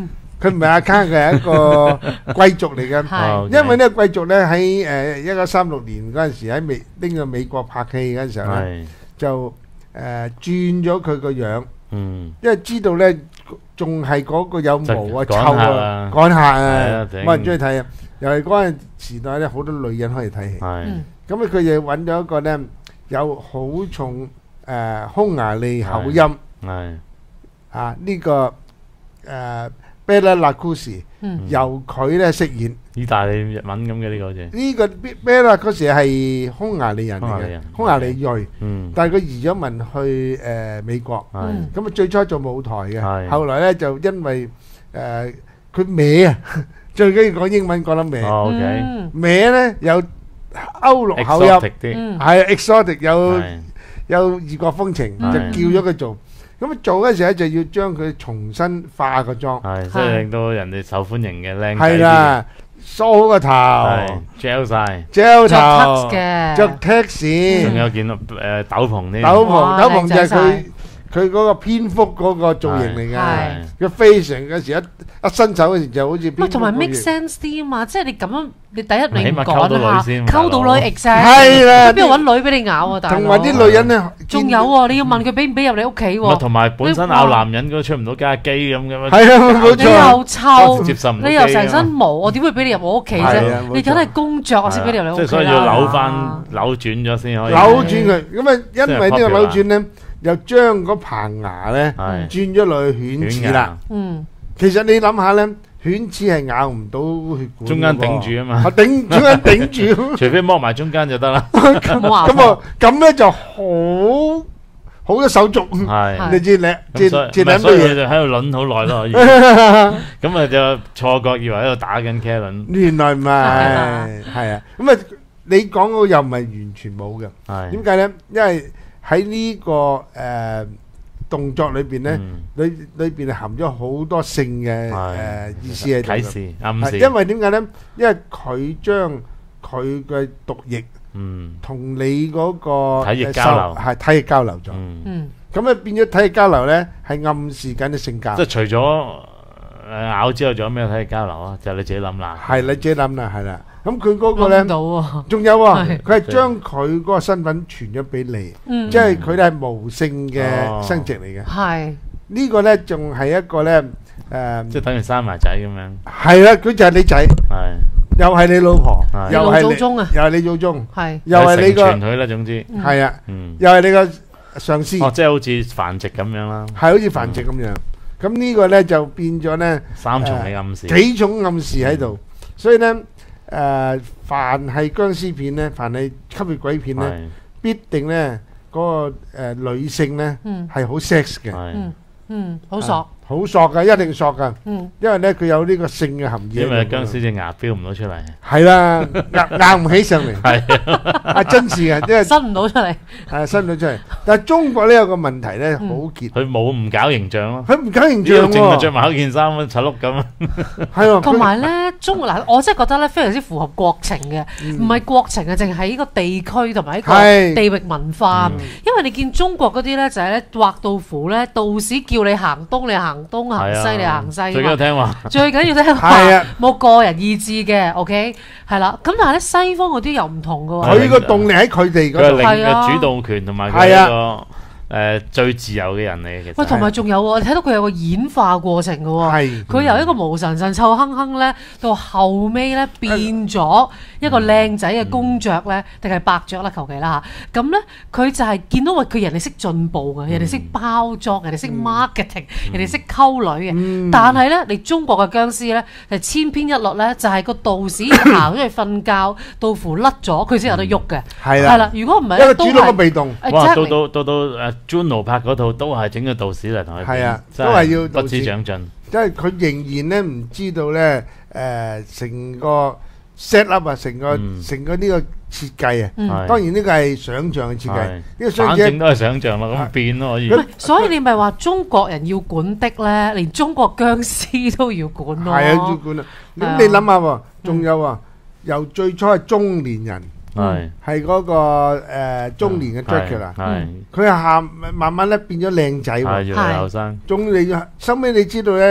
A: 佢唔係阿卡，佢係一個貴族嚟嘅。
B: 係
A: 因為呢個貴族咧喺誒一九三六年嗰陣時喺美拎到美國拍戲嗰陣時候咧，
C: 係
A: 就誒轉咗佢個樣，
C: 嗯
A: 因為知道咧仲係嗰個有毛啊、
C: 就
A: 臭
C: 趕客
A: 啊
C: 啊、
A: 趕客
C: 係
A: 啊
C: 啊，頂
A: 冇人中意睇啊。又係嗰陣時代咧，好多女人可以睇戲。
C: 係
B: 嗯
A: 咁啊，佢就揾咗一個咧有好重誒匈牙利口音
C: 係
A: 啊，呢個誒 Bela Lugosi
B: 嗯
A: 由佢咧飾演。
C: 意大利日文咁嘅呢個好似，
A: 呢個 Bela 嗰時係匈牙利人嚟嘅
C: 匈牙利人，
A: 匈牙利裔，
C: 嗯
A: 但係佢移咗民去誒美國。
C: 係
B: 嗯
A: 咁啊，最初做舞台嘅，
C: 係
A: 後來咧就因為誒佢歪啊，最緊要講英文講得歪，
C: 哦 OK
B: 嗯
A: 歪咧有歐陸口音，
C: exotic 啲
B: 嗯
A: 係 exotic 有
C: 係
A: 有異國風情，就
B: 嗯
A: 叫咗佢做。咁啊做嗰時咧就要將佢重新化個妝，
C: 係即係令到人哋受歡迎嘅靚仔
A: 係
C: 啲
A: 啦，梳好個頭
C: 係，gel 晒，
A: ，gel
B: 着 tux
A: 頭，
B: 嘅，
A: 着 taxi。
C: 仲有件誒斗篷添，
A: 斗篷
B: 哇
A: 斗篷就係
B: 靚仔
A: 佢佢嗰個蝙蝠嗰個造型嚟
B: 係
A: 嘅，佢非常嗰時一一伸手嗰時就好似
B: 唔係
A: 蝙蝠
B: 同埋 make
A: 嗰樣
B: sense 啲啊嘛，即係你咁樣，你第一你唔
C: 起碼溝到
B: 趕下，
C: 女先
B: 溝到女
C: 大佬
B: exact，
A: 係啦
B: 邊度揾女俾你咬啊？大佬
A: 同埋啲女人咧，
B: 仲有喎，你要問佢俾唔俾入你屋企
C: 咁
B: 喎？
C: 啊同埋本身咬男人嗰個出唔到家機咁嘅咩？
A: 係啊，冇
B: 你
A: 錯，
B: 又臭，
C: 接受唔到
B: 你又成
C: 機啊
B: 身毛，我點會俾你入我屋企
A: 係啊
B: 啫？
A: 冇錯
B: 你梗係工作我先俾你入你屋企
C: 即係所以要
B: 啦
C: 扭翻扭轉咗先可以。
A: 扭轉佢，咁啊，因為呢個扭轉咧，又將嗰棚牙咧
C: 係
A: 轉咗落去犬齒啦。
B: 嗯，
A: 其實你諗下咧，犬齒係咬唔到血管嘅喎，
C: 中間頂住啊嘛
A: 啊頂中間頂住。
C: 除非剝埋中間就得啦。
B: 冇牙
A: 咁啊，咁咧就好好多手續，
C: 係
A: 你知你
C: 咁所以
A: 接接兩
C: 唔係所以佢
A: 嘢。
C: 就喺度輪好耐咯，可以。咁啊就錯覺以為喺度打緊茄輪，
A: 原來唔係，
B: 係
A: 係啊，咁啊，你講嗰個又唔係完全冇嘅，
C: 係
A: 點解咧？因為喺呢個誒動作裏邊咧，
C: 嗯
A: 裏裏邊係含咗好多性嘅誒意思喺度嘅。
C: 啟示暗示，
A: 係因為點解咧？因為佢將佢嘅毒液
C: 嗯
A: 同你嗰個
C: 體液
A: 誒
C: 交流
A: 受係體液交流咗，
C: 嗯，
B: 嗯，
A: 咁啊變咗體液交流咧係暗示緊你性格
C: 即。係除咗誒咬之後，仲有咩睇交流啊？就你自己諗啦。
A: 係你自己諗啦，係啦。咁佢嗰個咧
B: 諗。到喎，
A: 仲有啊，
B: 係
A: 佢係將佢嗰個身份傳咗俾你，
B: 嗯
A: 即係佢哋係無性嘅
C: 哦
A: 生殖嚟嘅。
B: 係
A: 呢個咧仲係一個咧誒，
C: 即係等於生埋仔咁樣，
A: 係啦，佢就係你仔，
C: 係
A: 又係你老婆，
C: 係
A: 又係
B: 你老祖宗啊
A: 你，又係你祖宗，
B: 係，
A: 又係你個
C: 成全佢啦。總之，
B: 嗯
A: 係啊，
C: 嗯，
A: 又係你個上司，
C: 哦，
A: 係
C: 即係好似繁殖咁樣啦，
A: 好似繁殖咁樣。咁呢個咧就變咗咧
C: 三重嘅暗示。
A: 幾種暗示喺度，所以咧誒，凡係僵屍片咧，凡係吸血鬼片咧，
C: 係
A: 必定咧嗰個誒女性咧
B: 嗯
A: 係好 sex 嘅。
C: 係，
B: 嗯嗯，好索，
A: 好索噶，一定索噶，
B: 嗯，
A: 因為咧佢有呢個性嘅含義喺度。
C: 因為僵屍隻牙飆唔到出嚟，
A: 係啦，硬硬唔起上嚟，
C: 係
A: 啊真是嘅，因為
B: 伸唔到出嚟，
A: 係伸到出嚟。但係中國咧有個問題咧，好
B: 嗯
A: 結，
C: 佢冇唔搞形象咯，
A: 佢唔搞形
C: 呢度
A: 象
C: 淨係着
A: 喎，
C: 埋一件衫咁柒碌咁，
A: 係喎，
B: 同埋咧中嗱，我真係覺得咧非常之符合國情嘅，唔係國情啊，淨係呢個地區同埋呢個
A: 係
B: 地域文化。
C: 嗯
B: 因為你見中國嗰啲咧就係咧畫到符咧，道士叫你行東你行東，行
C: 係
B: 西你
C: 啊，
B: 行西
C: 最緊要
B: 㗎嘛。
C: 聽話，
B: 最緊要聽
A: 係
B: 話
A: 啊，
B: 冇個人意志嘅，OK，係啦。咁但係咧西方嗰啲又唔同㗎喎。
A: 佢個動力喺佢哋
C: 佢係
A: 嗰度，
C: 領
B: 係啊
C: 嘅主導權同埋佢
A: 係啊
C: 係一個誒最自由嘅人嚟嘅，其實
B: 喂，同埋仲有喎，你睇到佢有個演化過程㗎喎。
A: 係
B: 佢由一個無神神臭亨亨咧，到後尾咧變咗一個靚仔嘅公爵咧，定係白雀啦，求其啦嚇。咁咧佢就係見到話佢人哋識進步嘅，人哋識包裝，人哋識 marketing，人哋識溝女嘅。
A: 嗯
B: 但係咧，你中國嘅僵屍咧係千篇一律咧，就係個道士行咗去瞓覺，到符甩咗，佢先有得喐嘅。
A: 係啦，
B: 係啦，如果唔係
A: 一個
B: 咧，都
A: 主動嘅
B: 係
A: 被動，
C: 哇，
B: exactly
C: 到到到到誒 Juno 拍嗰套都係整個道士嚟同佢
A: 係啊
C: 變真
A: 都係要道士
C: 不知長進，
A: 因為佢仍然咧唔知道咧誒成個 set up 啊，成個
C: 嗯
A: 成個呢個設計啊。
B: 嗯
C: 係
A: 當然呢個係想像嘅設計，
C: 係
A: 呢個想像
C: 反正都係想像咯，咁變咯可以
B: 唔。係，所以你咪話中國人要管的咧，連中國僵屍都要管咯。
A: 係啊，要管啊！
B: 係啊
A: 咁你諗下喎，仲有啊，由最初係中年人，
C: 係
A: 係嗰個誒中年嘅 Dracula，
C: 係
A: 佢係喊慢慢咧變咗靚仔
C: 係
A: 喎，
C: 越嚟越後生，
A: 仲你收尾你知道咧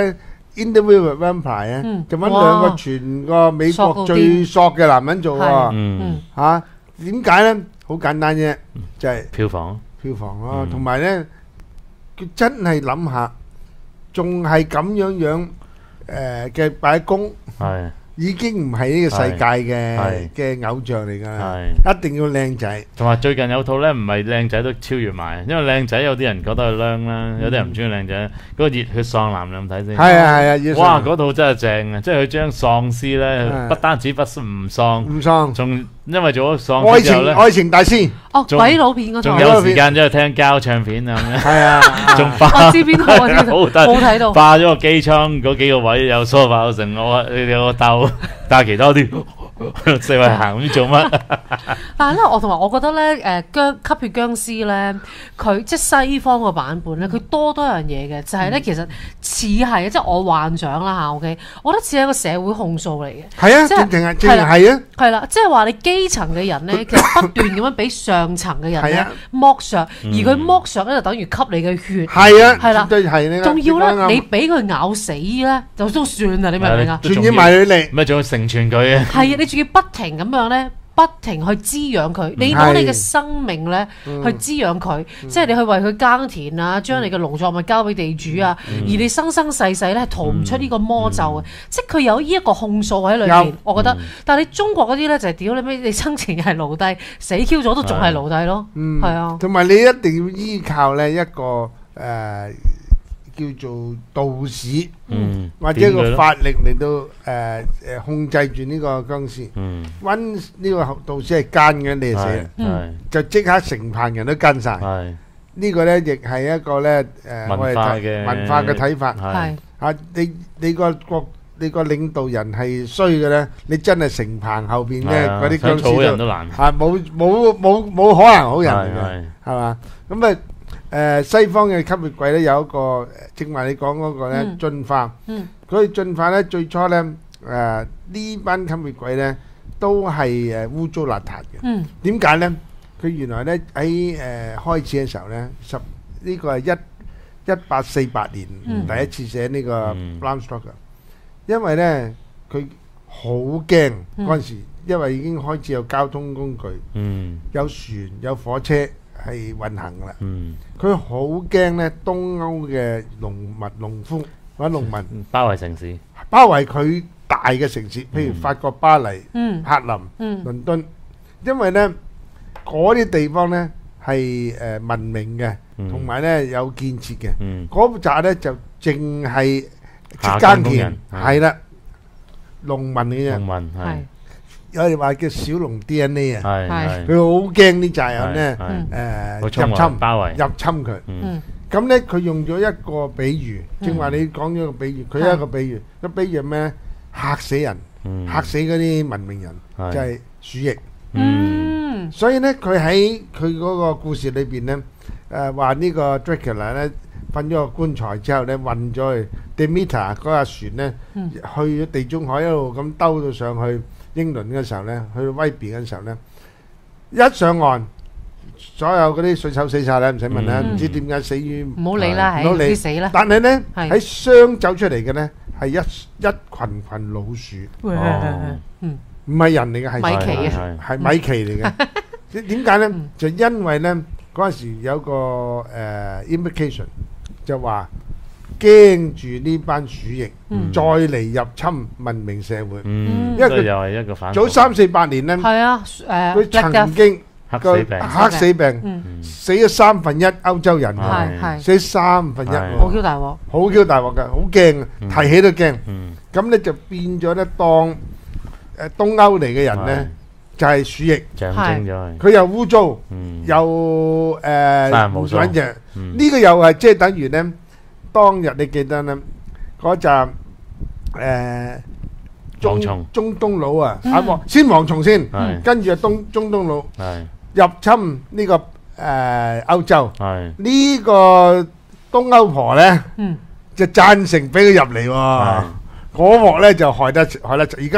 A: Interview with Vampire 咧，
B: 嗯
A: 就揾兩個全個美國最索嘅男人做喎
C: 嗯，
A: 嚇。點解咧？好簡單啫，就係
C: 票房
A: 票房咯，
C: 嗯
A: 同埋咧，佢真係諗下，仲係咁樣樣誒嘅擺工。
C: 係
A: 已經唔係呢個世界嘅
C: 係
A: 嘅偶像嚟㗎啦，
C: 係。
A: 一定要靚仔。
C: 同埋最近有套咧，唔係靚仔都超越埋，因為靚仔有啲人覺得係靚啦，有啲人唔中意靚仔。嗰個熱血喪男你有冇睇先？
A: 係啊係啊，要
C: 哇！
A: 上
C: 嗰套真係正啊！即係佢將喪屍咧，
A: 係
C: 不單止不唔喪，
A: 唔喪
C: 仲因為做咗喪
A: 愛
C: 屍之後咧，
A: 情愛情大師，
B: 哦，
C: 仲
B: 鬼佬片嗰套，
C: 仲有時間走去聽交唱片啊咁樣，
A: 係啊，
C: 仲化
B: 我知邊套，我知邊套，
C: 好睇
B: 冇睇到。
C: 化咗個機艙嗰幾個位有梳化有成，我話你哋有個竇，但係其他啲四圍行唔知做乜。
B: 但係咧，我同埋我覺得咧，誒僵吸血僵屍咧，佢即係西方個版本咧，佢多多樣嘢嘅，就係咧其實似係即係我幻想啦嚇，OK，我覺得似係一個社會控訴嚟嘅。
A: 係啊，
B: 即係
A: 正正係正係係啊，
B: 係啦，即係話你基層嘅人咧，其實不斷咁樣俾上層嘅人咧
A: 係啊
B: 剝削，而佢剝削咧就等於吸你嘅血。
A: 係啊，
B: 係啦
A: 絕對係你啦。
B: 仲要咧，
A: 啱啱
B: 你俾佢咬死咧，就都算啦，你明唔明啊？
A: 傳染埋佢嚟，
C: 咩仲要成全佢嘅？
B: 係啊，你仲要不停咁樣咧，不停去滋養佢，你攞你嘅生命咧去滋養佢，即係你去為佢耕田啊，將你嘅農作物交俾地主啊，而你生生世世咧逃唔出呢個魔咒嘅，即係佢有呢一個控訴喺裏面
A: 有，
B: 我覺得。但係你中國嗰啲咧就係屌你咩，你生前係奴隸，死 Q 咗都仲係奴隸咯，
A: 嗯，
B: 係啊，
A: 同埋你一定要依靠咧一個誒叫做道士
C: 嗯，
A: 或者
C: 點佢咯
A: 個法力嚟到誒誒控制住呢個僵屍。
C: 嗯，
A: 溫呢個道士係奸嘅，你就死啦，
C: 係係
A: 就即刻成棚人都跟晒。
C: 係
A: 呢個咧亦係一個咧誒我哋
C: 文化
A: 睇
C: 嘅
A: 文化嘅睇法。
C: 係
B: 係
A: 啊，你你個國你個領導人係衰嘅咧，你真係成棚後邊咧
C: 係啊
A: 嗰啲僵
C: 想做好人
A: 屍都
C: 都難。
A: 係冇冇冇冇可能好人嚟嘅，
C: 係
A: 係嘛？咁啊誒西方嘅吸血鬼咧有一個正話你講嗰個咧
B: 嗯
A: 進化，
B: 嗯
A: 佢進化咧最初咧誒呢班吸血鬼咧都係誒污糟邋遢嘅。
B: 嗯
A: 點解咧？佢原來咧喺誒開始嘅時候咧，十呢個係一一八四八年
B: 嗯
A: 第一次寫呢個
C: 嗯
A: Bram Stoker，因為咧佢好驚
B: 嗯
A: 嗰陣時，因為已經開始有交通工具，
C: 嗯
A: 有船有火車係運行啦。
C: 嗯，
A: 佢好驚咧東歐嘅農民農夫或者農民
C: 包圍城市。
A: 包圍佢大嘅城市，譬如法國巴黎、
B: 嗯
A: 柏林。
B: 嗯
A: 倫敦，因為咧嗰啲地方咧係誒文明嘅，
C: 嗯
A: 同埋咧有建設嘅。
C: 嗯，
A: 嗰扎咧就淨係
C: 下
A: 耕田
C: 工工人，
A: 係啦，農民嘅啫。
C: 農民係
B: 係
A: 有人話叫小農 D N A 啊，
C: 係
B: 係
C: 係
A: 佢好驚呢扎人咧
C: 係
A: 誒
C: 佢衝
A: 入侵
C: 包圍。
A: 入侵佢。
C: 嗯
B: 嗯
A: 咁咧佢用咗一個比喻，
B: 嗯
A: 正話你講咗個比喻，佢有一個比喻，個比喻係咩咧？嚇死人，
C: 嗯
A: 嚇死嗰啲文明人，
C: 係
A: 就係鼠疫。
C: 嗯
B: 嗯
A: 所以咧，佢喺佢嗰個故事裏邊咧，誒話呢個 Dracula 咧瞓咗個棺材之後咧，運咗去 Demeter 嗰架船咧，
B: 嗯
A: 去咗地中海一路咁兜到上去英倫嘅時候咧，去到威邊嘅時候咧，一上岸，所有嗰啲水手死晒啦，唔使問啦，
C: 嗯
A: 唔知點解死於。
B: 唔好理啦，
A: 唔好理
B: 係知死啦，
A: 但係咧
B: 係
A: 喺箱走出嚟嘅咧係一一群群老鼠，
C: 哦
B: 嗯
A: 唔係人嚟嘅，係
B: 米奇啊
C: 係
A: 係米奇嚟嘅。點點解咧
B: 嗯？
A: 就因為咧嗰陣時有個誒 implication，就話驚住呢班鼠疫
B: 嗯
A: 再嚟入侵文明社會。
C: 嗯，
A: 因為佢
C: 所以又係一個反
A: 早三四百年咧，
B: 係啊誒
A: 佢
B: Black
A: 曾
B: Death
A: 經個
C: 黑死病。
A: 黑死病
B: 嗯
C: 嗯
A: 死咗三分一歐洲人喎，
B: 係係
A: 死三分一
C: 係
B: 好
A: 喎，
B: Q 大鑊，
A: 好 Q 大鑊㗎，好驚啊！
C: 嗯
A: 提起都驚。
C: 嗯，
A: 咁咧就變咗咧當誒東歐嚟嘅人咧，就係鼠疫，
C: 象徵咗係。
A: 佢又污糟。
C: 嗯，
A: 又誒
C: 人無數
A: 唔揾隻，
C: 嗯
A: 呢個又係即係等於咧，當日你記得咧嗰集誒中
C: 蝗蟲
A: 中東佬啊，
B: 嗯
A: 啊蝗先蝗蟲先，
C: 係
A: 跟住啊東中東佬
C: 係
A: 入侵呢個誒歐洲，
C: 係
A: 呢個東歐婆咧
B: 嗯
A: 就贊成俾佢入嚟喎，
C: 係
A: 嗰鑊咧就害得害得，而家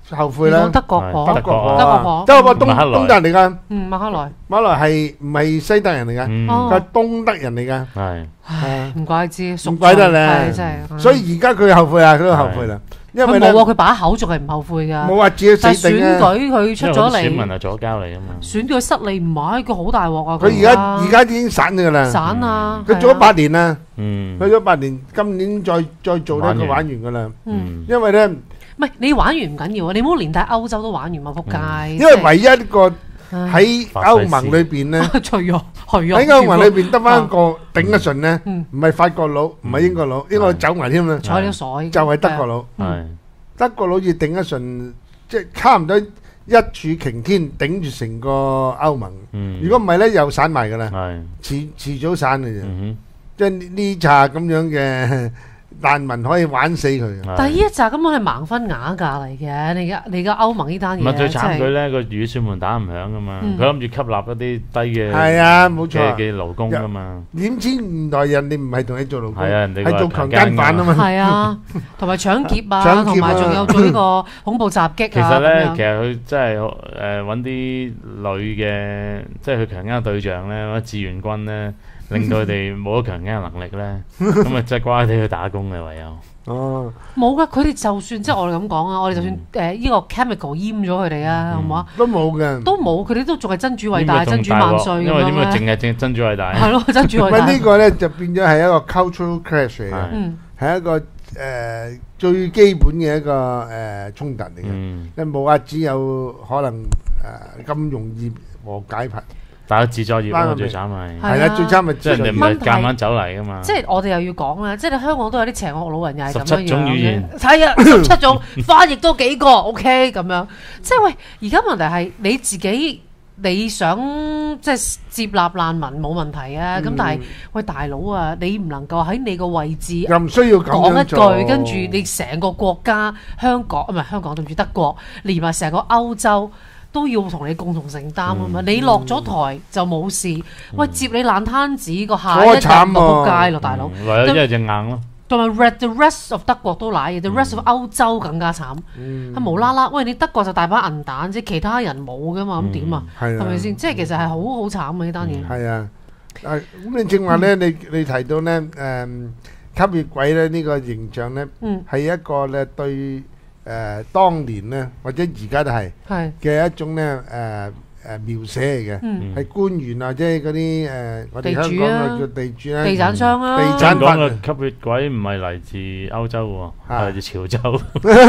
A: 後悔啦
B: 你講。德國婆，
C: 德國
A: 啊
B: 德國婆
A: 德國東
C: 馬克萊
A: 東德人嚟㗎，
B: 嗯，馬克萊，
A: 馬來係唔係西德人嚟㗎？
C: 嗯，
B: 哦
A: 佢係東德人嚟㗎。
C: 係
B: 唉，唔怪之，
A: 唔怪得咧
B: 係真係。
A: 所以而家佢後悔啊，佢都後悔啦，因為咧
B: 佢冇喎，佢把口仲係唔後悔㗎。
A: 冇話自己
B: 但係選
A: 死定啊。
B: 舉佢出咗
C: 因為好多選民
B: 嚟，
C: 係左膠嚟㗎嘛。
B: 選舉失利唔係，佢好大鑊啊！
A: 佢而家而家已經散㗎啦，
B: 散啊，
A: 佢做咗八年啦，
C: 嗯，
A: 去咗八年，今年再再做咧，
C: 玩完
A: 佢玩完㗎啦。
B: 嗯，
A: 因為咧，
B: 唔係你玩完唔緊要啊，你唔好連帶歐洲都玩完嘛，仆街。
A: 因為唯一一個
B: 唉
A: 喺歐盟裏邊咧，
B: 除咗係啊，
A: 喺歐盟裏邊得翻一個頂得順咧，
B: 嗯
A: 唔係法國佬，唔係英國佬，英國走埋添啦，
B: 睬你都傻嘅，
A: 就係德國佬。
C: 係
A: 德國佬要頂得順，即係差唔多一柱擎天，頂住成個歐盟。
C: 嗯，
A: 如果唔係咧，又散埋㗎啦，
C: 係
A: 遲遲早散嘅啫。
C: 嗯
A: 即係呢呢扎咁樣嘅難民可以玩死佢嘅。
C: 哼，
B: 但係呢一集根本係盲分啞架嚟嘅，你而家你而家歐盟呢單嘢
C: 唔係最慘佢
B: 真係
C: 咧個預算門打唔響㗎嘛，
B: 嗯
C: 佢諗住吸納一啲低嘅
A: 係啊，冇錯
C: 嘅
A: 啊。
C: 嘅勞工㗎嘛，
A: 點知原來人哋唔係同你做勞工，
C: 係啊人哋
A: 係做強姦犯啊嘛。
B: 係啊，同埋搶劫啊，
A: 搶劫啊
B: 同埋仲有做呢個恐怖襲擊
C: 其
B: 啊
C: 實咧，
B: 咁樣
C: 其實佢真係誒揾啲女嘅，即係佢強姦對象咧，或者志願軍咧，令到佢哋冇咗強姦嘅能力咧，咁啊真係乖地去打工嘅唯有。
A: 哦，
B: 冇噶，佢哋就算即係我哋咁講啊，我哋就算
C: 嗯
B: 誒呢個 chemical 閹咗佢哋啊，好唔好啊？
A: 都冇嘅。
B: 都冇，佢哋都仲係真主偉
C: 應
B: 大、
C: 該仲大
B: 真主萬歲
C: 鑊因為點解
B: 咁樣咧。
C: 淨係淨真主偉大？
B: 係咯，真主偉
A: 唔係呢
B: 大。
A: 個咧就變咗係一個 cultural clash 嚟嘅，
C: 係
B: 嗯，
A: 係一個誒最基本嘅一個誒衝突嚟嘅。
C: 嗯，
A: 因為冇話只有可能誒咁容易和解拍，
C: 但係自作業
A: 拉埋
C: 啊最慘係，
B: 係啊
A: 係啦，最慘咪
C: 即係人哋唔
B: 問題
C: 係夾硬走嚟噶嘛。
B: 即係我哋又要講啦，即係你香港都有啲邪惡老人又係咁樣
C: 十七種語言
B: 樣嘅，係啊，十七種翻譯多幾個，OK 咁樣。即係喂，而家問題係你自己你想即係接納難民冇問題啊，咁、
A: 嗯
B: 但係喂大佬啊，你唔能夠喺你個位置
A: 又唔需要咁
B: 講
A: 樣做
B: 一句，跟住你成個國家香港唔係香港對唔住德國，連埋成個歐洲。都要同你共同承擔啊嘛！
C: 嗯
B: 你落咗台就冇事，喂接你爛攤子個下
A: 好
B: 一日就
A: 慘喎
B: 仆街咯，大佬。
C: 嗯唯有一係隻硬咯。
B: 同埋 red the rest of 德國都賴嘅，the rest of 歐洲更加慘。
A: 嗯
B: 係無啦啦，喂你德國就大把銀彈啫，其他人冇噶嘛，咁點啊？
A: 係啊
B: 係咪先？即係其實係好好慘啊！呢單嘢。
A: 係啊，啊咁你正話咧，你你提到咧誒吸血鬼咧呢個形象咧，
B: 嗯，
A: 係一個咧對誒當年咧或者而家都係
B: 係。
A: 嘅一種咧誒誒描寫嚟嘅，
B: 嗯，
A: 係官員啊，即係嗰啲誒我哋
B: 地主
A: 香港
B: 啊
A: 嘅叫地主啦，
B: 地產商啊，
A: 地
C: 香
A: 產
C: 港嘅吸血鬼唔係嚟自歐洲喎，
A: 啊
C: 係嚟自潮州，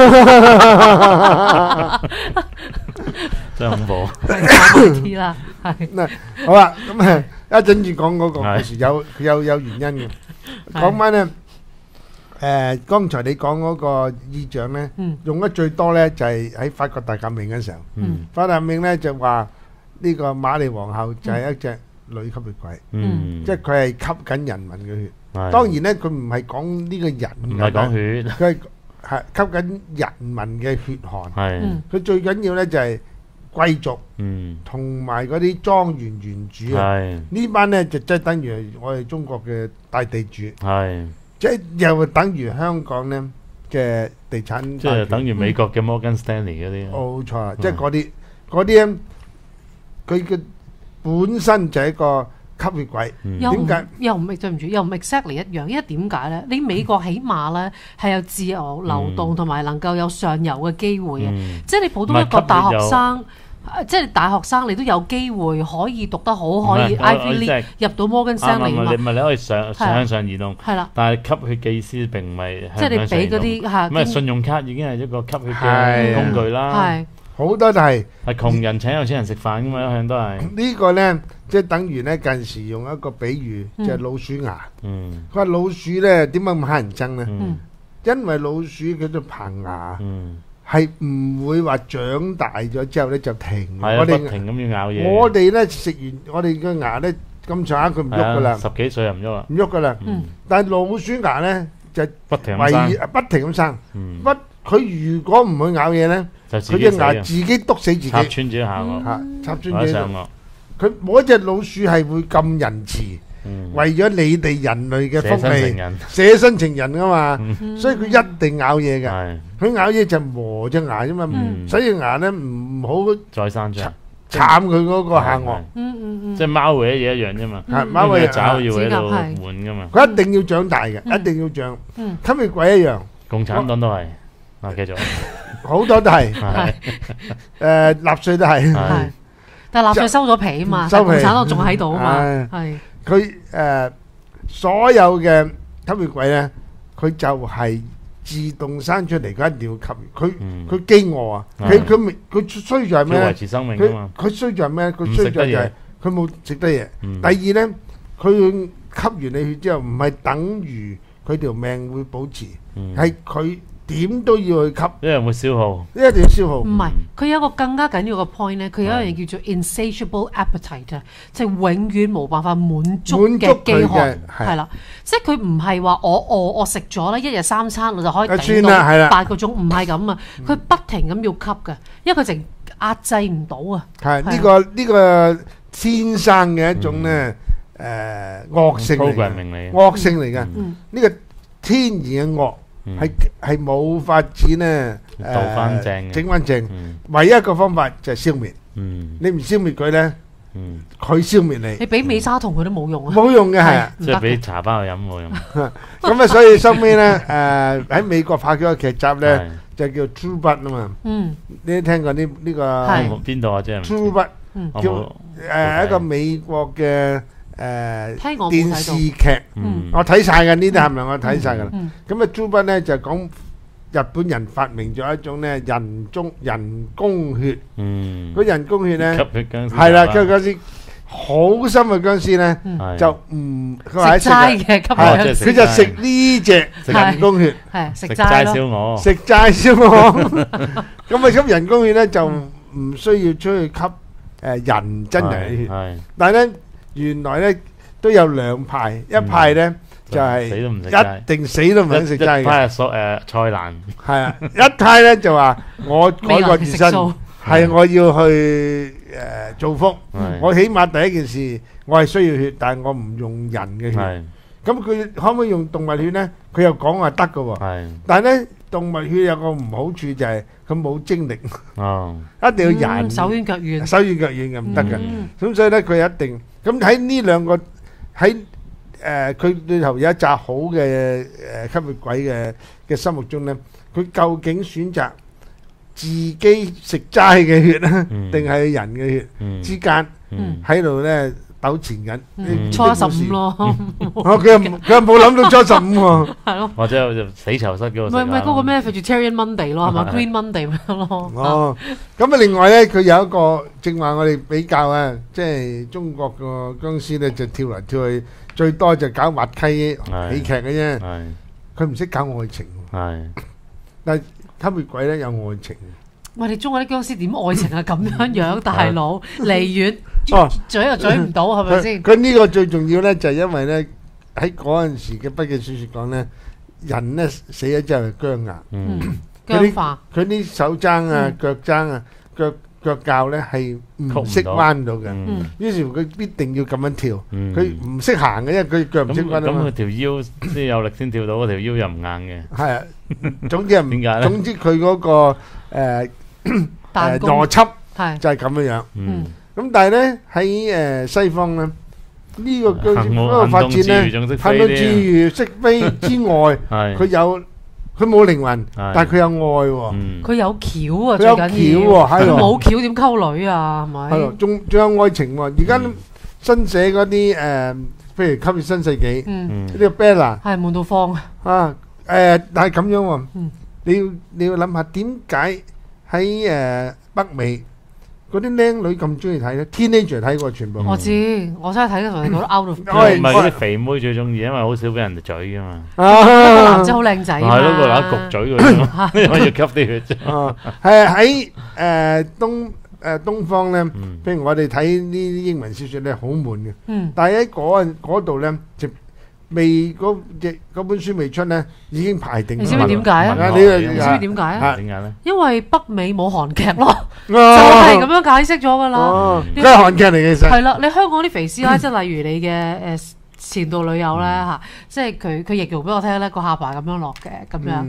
C: 真係恐怖。
B: 啲啦，係。
A: 嗱，好啦，咁誒一陣住講嗰個
C: 係
A: 故事有有有原因嘅。
B: 係
A: 講翻咧，誒剛才你講嗰個意象咧，
B: 嗯
A: 用得最多咧就係喺法國大革命嗰時候。
C: 嗯
A: 法國大革命咧就話呢個瑪麗皇后就係一隻女吸血鬼，
C: 嗯，
A: 即係佢係吸緊人民嘅血。
C: 係
A: 當然咧，佢唔係講呢個人，
C: 唔係講血，
A: 佢係係吸緊人民嘅血汗。
C: 係
B: 嗯
A: 佢最緊要咧就係貴族
C: 嗯
A: 同埋嗰啲莊園園主啊。
C: 係
A: 呢班咧就即係等於係我哋中國嘅大地主，
C: 係，
A: 即係又等於香港咧嘅地產
C: 即係等於
A: 於
C: 美國嘅 Morgan Stanley 嗰啲。
A: 冇錯啦，即係嗰啲嗰啲咧，佢嘅本身就係一個吸血鬼。
C: 嗯
B: 又唔
A: 點解
B: 又唔對唔住，又唔 exactly 一樣，因為點解咧？你美國起碼咧係有自由流動同埋能夠有上游嘅機會嘅，
C: 嗯
B: 即係你普通一個大學生，即係大學生你都有機會可以讀得好，可以
C: 唔係
B: Ivy
C: 我我即
B: League
C: 係
B: 入到 Morgan
C: 啱啱
B: Stanley 啊嘛
C: 你，咪你可以上
B: 係啊
C: 向上移動，
B: 係啦，
C: 但係吸血技師並唔係
B: 即係你
C: 向上移動
B: 俾嗰啲嚇
C: 咁啊，信用卡已經係一個吸血
A: 係啊
C: 嘅工具啦，
B: 係
A: 好多都係
C: 係窮人請有錢人食飯噶嘛，一向都係。
A: 呢個咧，即係等於咧近時用一個比喻，就
B: 嗯
A: 係老鼠牙。
C: 嗯
A: 佢話老鼠咧點解咁乞人憎咧？
C: 嗯
A: 因為老鼠佢對棚牙
C: 嗯，
A: 係唔會話長大咗之後咧就停。
C: 係啊，
A: 我哋
C: 不停咁要咬嘢。
A: 我哋咧食完我哋嘅牙咧咁上下佢唔喐噶
C: 係啊
A: 啦，
C: 十幾歲又唔喐啦，
A: 唔喐噶啦。
B: 嗯
A: 但係老鼠牙咧就
C: 不停咁生。
A: 為不停咁生，
C: 嗯，
A: 不佢如果唔去咬嘢咧，
C: 就自
A: 佢隻牙
C: 己死啊，
A: 自己篤死自己，
C: 插穿自己下顎，
A: 嚇插穿自己度。
C: 或者上顎。
A: 佢冇一隻老鼠係會咁仁慈，
C: 嗯
A: 為咗你哋人類嘅
C: 捨
A: 福利，
C: 身成人，
A: 捨身情人噶嘛，
B: 嗯
A: 所以佢一定咬嘢嘅。
C: 係
A: 佢咬嘢就磨隻牙啫嘛，
C: 嗯
A: 所以牙咧唔好
C: 再生出，
A: 慘佢嗰個下颚，
C: 係
B: 嗯嗯嗯，
C: 即係貓搲嘢一樣啫嘛。
A: 係貓嘅
C: 因為爪要喺度
B: 指甲係
C: 換噶嘛。
A: 佢一定要長大嘅，
B: 嗯
A: 一定要長。
B: 嗯
A: 吸血鬼一樣，
C: 共產黨都係啊，繼續
A: 好多都係，
C: 係
A: 誒納粹都係。
C: 係
B: 係，但係納粹收咗皮啊嘛，
A: 收皮
B: 但係共產黨仲喺度啊嘛，
A: 係
B: 係，
A: 佢誒所有嘅吸血鬼咧，佢就係自動生出嚟，佢一定要吸血。佢
C: 嗯
A: 佢飢餓啊！
C: 係
A: 佢佢未佢衰在係咩咧？
C: 要維持生命噶
A: 佢
C: 嘛。
A: 佢衰在咩？佢
C: 唔食得
A: 衰在就係
C: 嘢
A: 佢冇食得嘢。
C: 嗯
A: 第二咧，佢吸完你血之後，唔係等於佢條命會保持，
C: 嗯
A: 係佢點都要去吸，
C: 因為會消耗。
A: 一定要消耗。
B: 唔係，佢有一個更加緊要嘅 point 咧，佢有一樣嘢叫做 insatiable appetite 啊，即係永遠冇辦法滿足
A: 滿足
B: 嘅飢
A: 佢嘅
B: 渴，
A: 係
B: 係啦，即係佢唔係話我餓我食咗咧，一日三餐我就可以
A: 啊
B: 頂
A: 算啦係啦
B: 到八個鐘，唔係咁啊，佢不停咁要吸嘅，因為佢淨壓制唔到啊，
A: 係
B: 係
A: 呢個呢個天生嘅一種咧誒惡性嚟嘅，
C: programming 嚟嘅。
A: 惡性嚟嘅。
B: 嗯
A: 呢個天然嘅惡
C: 嗯
A: 係係冇法子咧誒
C: 倒返正嘅
A: 整翻正。
C: 嗯
A: 唯一一個方法就係消滅。
C: 嗯
A: 你唔消滅佢咧，
C: 嗯，
A: 佢消滅你，
B: 你俾美沙酮佢都冇用啊，
A: 冇用嘅係啊。
B: 唔得
C: 即係俾
B: 嘅，
C: 茶包去飲冇用。
A: 咁啊，所以收尾咧誒喺美國拍咗個劇集咧，
C: 係
A: 就叫 True Blood 啊嘛。
B: 嗯
A: 你都聽過呢呢個
B: 係
C: 邊度啊？即係唔知
A: True Blood
B: 嗯，
C: 我
A: 叫
C: 冇
A: 誒一個美國嘅誒
B: 聽我冇
A: 電
B: 睇到，
A: 視劇，
C: 嗯
A: 我睇晒嘅呢啲係咪？我睇晒㗎啦。
B: 嗯
A: 咁啊，True Blood咧就講日本人發明咗一種咧人中人工血，
C: 嗯
A: 嗰人工血咧
C: 吸血僵屍
A: 係啦，
C: 茶包
A: 佢嗰啲好深嘅僵屍咧
C: 係
A: 就唔佢話
B: 食
A: 喺食啊
B: 齋嘅吸
A: 係
B: 血
C: 即係
A: 佢就食呢只人工血，
B: 係食
C: 食齋
B: 齋咯，
C: 燒鵝。
A: 食齋燒鵝。咁啊，吸人工血咧就唔需要出去吸誒人真人嘅血，
C: 係
A: 但係咧原來咧都有兩派，一派咧就係
C: 死都唔食齋
A: 一定死都唔肯食齋嘅，
C: 一派係所誒菜蘭。
A: 係啊，一派咧就話我改過自身，
B: 食素，
A: 係我要去誒造福，
C: 係
A: 我起碼第一件事我係需要血，但係我唔用人嘅血。
C: 係
A: 咁佢可唔可以用動物血咧？佢又講話得嘅喎，
C: 係
A: 但係咧動物血有個唔好處就係佢冇精力，
C: 哦
A: 一定要人
B: 嗯手軟腳軟，
A: 手軟腳軟嘅唔得嘅。
B: 嗯
A: 咁所以咧佢一定咁喺呢兩個喺誒佢裏頭有一紮好嘅誒吸血鬼嘅嘅心目中咧，佢究竟選擇自己食齋嘅血咧，
C: 嗯
A: 定係人嘅血
C: 嗯
A: 之間
C: 嗯
A: 喺度咧糾纏緊？
B: 嗯初一十五咯，
A: 哦，佢又唔佢又冇諗到初十五喎。
B: 係咯。
C: 或者就死囚室嗰度食啊
B: 唔係唔係嗰個咩 vegetarian Monday 咯，係嘛
C: 係
B: Green Monday 咁樣咯。
A: 哦，咁啊，另外咧，佢有一個正話我哋比較啊，即係中國個僵屍咧就跳嚟跳去，最多就搞滑稽
C: 係
A: 喜劇嘅啫，
C: 係
A: 佢唔識搞愛情喎。
C: 係
A: 但係吸血鬼咧有愛情，
B: 喂，你中國啲僵屍點愛情啊？咁樣樣大佬離遠
A: 哦
B: 嘴又嘴唔到，係咪
A: 佢
B: 先？
A: 佢呢個最重要咧就係因為咧喺嗰陣時嘅筆記小説講咧，人咧死咗之後係僵硬，
C: 嗯
B: 嗯，
A: 佢啲
B: 僵化，
A: 佢啲手踭啊
B: 嗯、
A: 腳踭啊、腳腳教咧係唔識彎到嘅，
C: 嗯
B: 嗯
A: 於是乎佢必定要咁樣跳。
C: 嗯
A: 佢唔識行嘅，因為佢腳唔
C: 咁
A: 識彎啊嘛
C: 咁佢。條腰先有力先跳到，嗰條腰又唔硬嘅。
A: 係啊，總之係唔
C: 點解咧
A: 總之佢嗰個誒誒
B: 彈弓
A: 邏輯
B: 係
A: 就係咁樣樣。
C: 嗯，
A: 咁但係咧喺誒西方咧，呢個嘅
C: 行
A: 嗰個發展咧，
C: 仲識
A: 行到自
C: 飛
A: 如識飛之外，
C: 係
A: 佢有佢冇靈魂，
C: 係
A: 但係佢有愛喎。
C: 嗯
B: 佢有橋啊，
A: 佢有
B: 最緊要。
A: 橋喎，係
B: 佢
A: 喎，
B: 冇橋點溝女啊？係咪？
A: 係喎，仲仲有愛情喎。而家
C: 嗯
A: 新寫嗰啲誒，譬如吸血新世紀
B: 嗯，
C: 嗯
A: 呢個 Bella
B: 係悶到慌啊！
A: 啊誒，但係咁樣喎
B: 嗯，
A: 你要你要諗下點解喺誒北美嗰啲僆女咁中意睇咧？teenager 睇過全部。
B: 我知，我真係睇嘅時候，你覺得 out of
A: 我係
C: 唔係嗰啲肥妹最中意，因為好少俾人哋嘴噶嘛。
B: 個
A: 啊
B: 男仔好靚仔啊
C: 係咯，個
B: 嘛
C: 乸焗嘴嗰啲，因為要吸啲血啫。
A: 啊，係喺誒東誒東方咧，
C: 嗯
A: 譬如我哋睇呢啲英文小説咧，好悶嘅。
B: 嗯，
A: 但係喺嗰嗰度咧，就未嗰隻嗰本書未出咧，已經排定咗。
B: 你知唔知點解啊
A: 啊？
C: 文學
A: 你
B: 你知唔知點解啊？
A: 啊
C: 點解咧？
B: 因為北美冇韓劇咯，就
A: 就
B: 係咁樣解釋咗㗎啦。
A: 哦，
B: 你
A: 都係韓劇嚟嘅其實。
B: 係啦，你香港啲肥師奶，即係例如你嘅誒前度女友咧嚇，即係佢佢形容俾我聽咧，個下巴咁樣落嘅咁樣。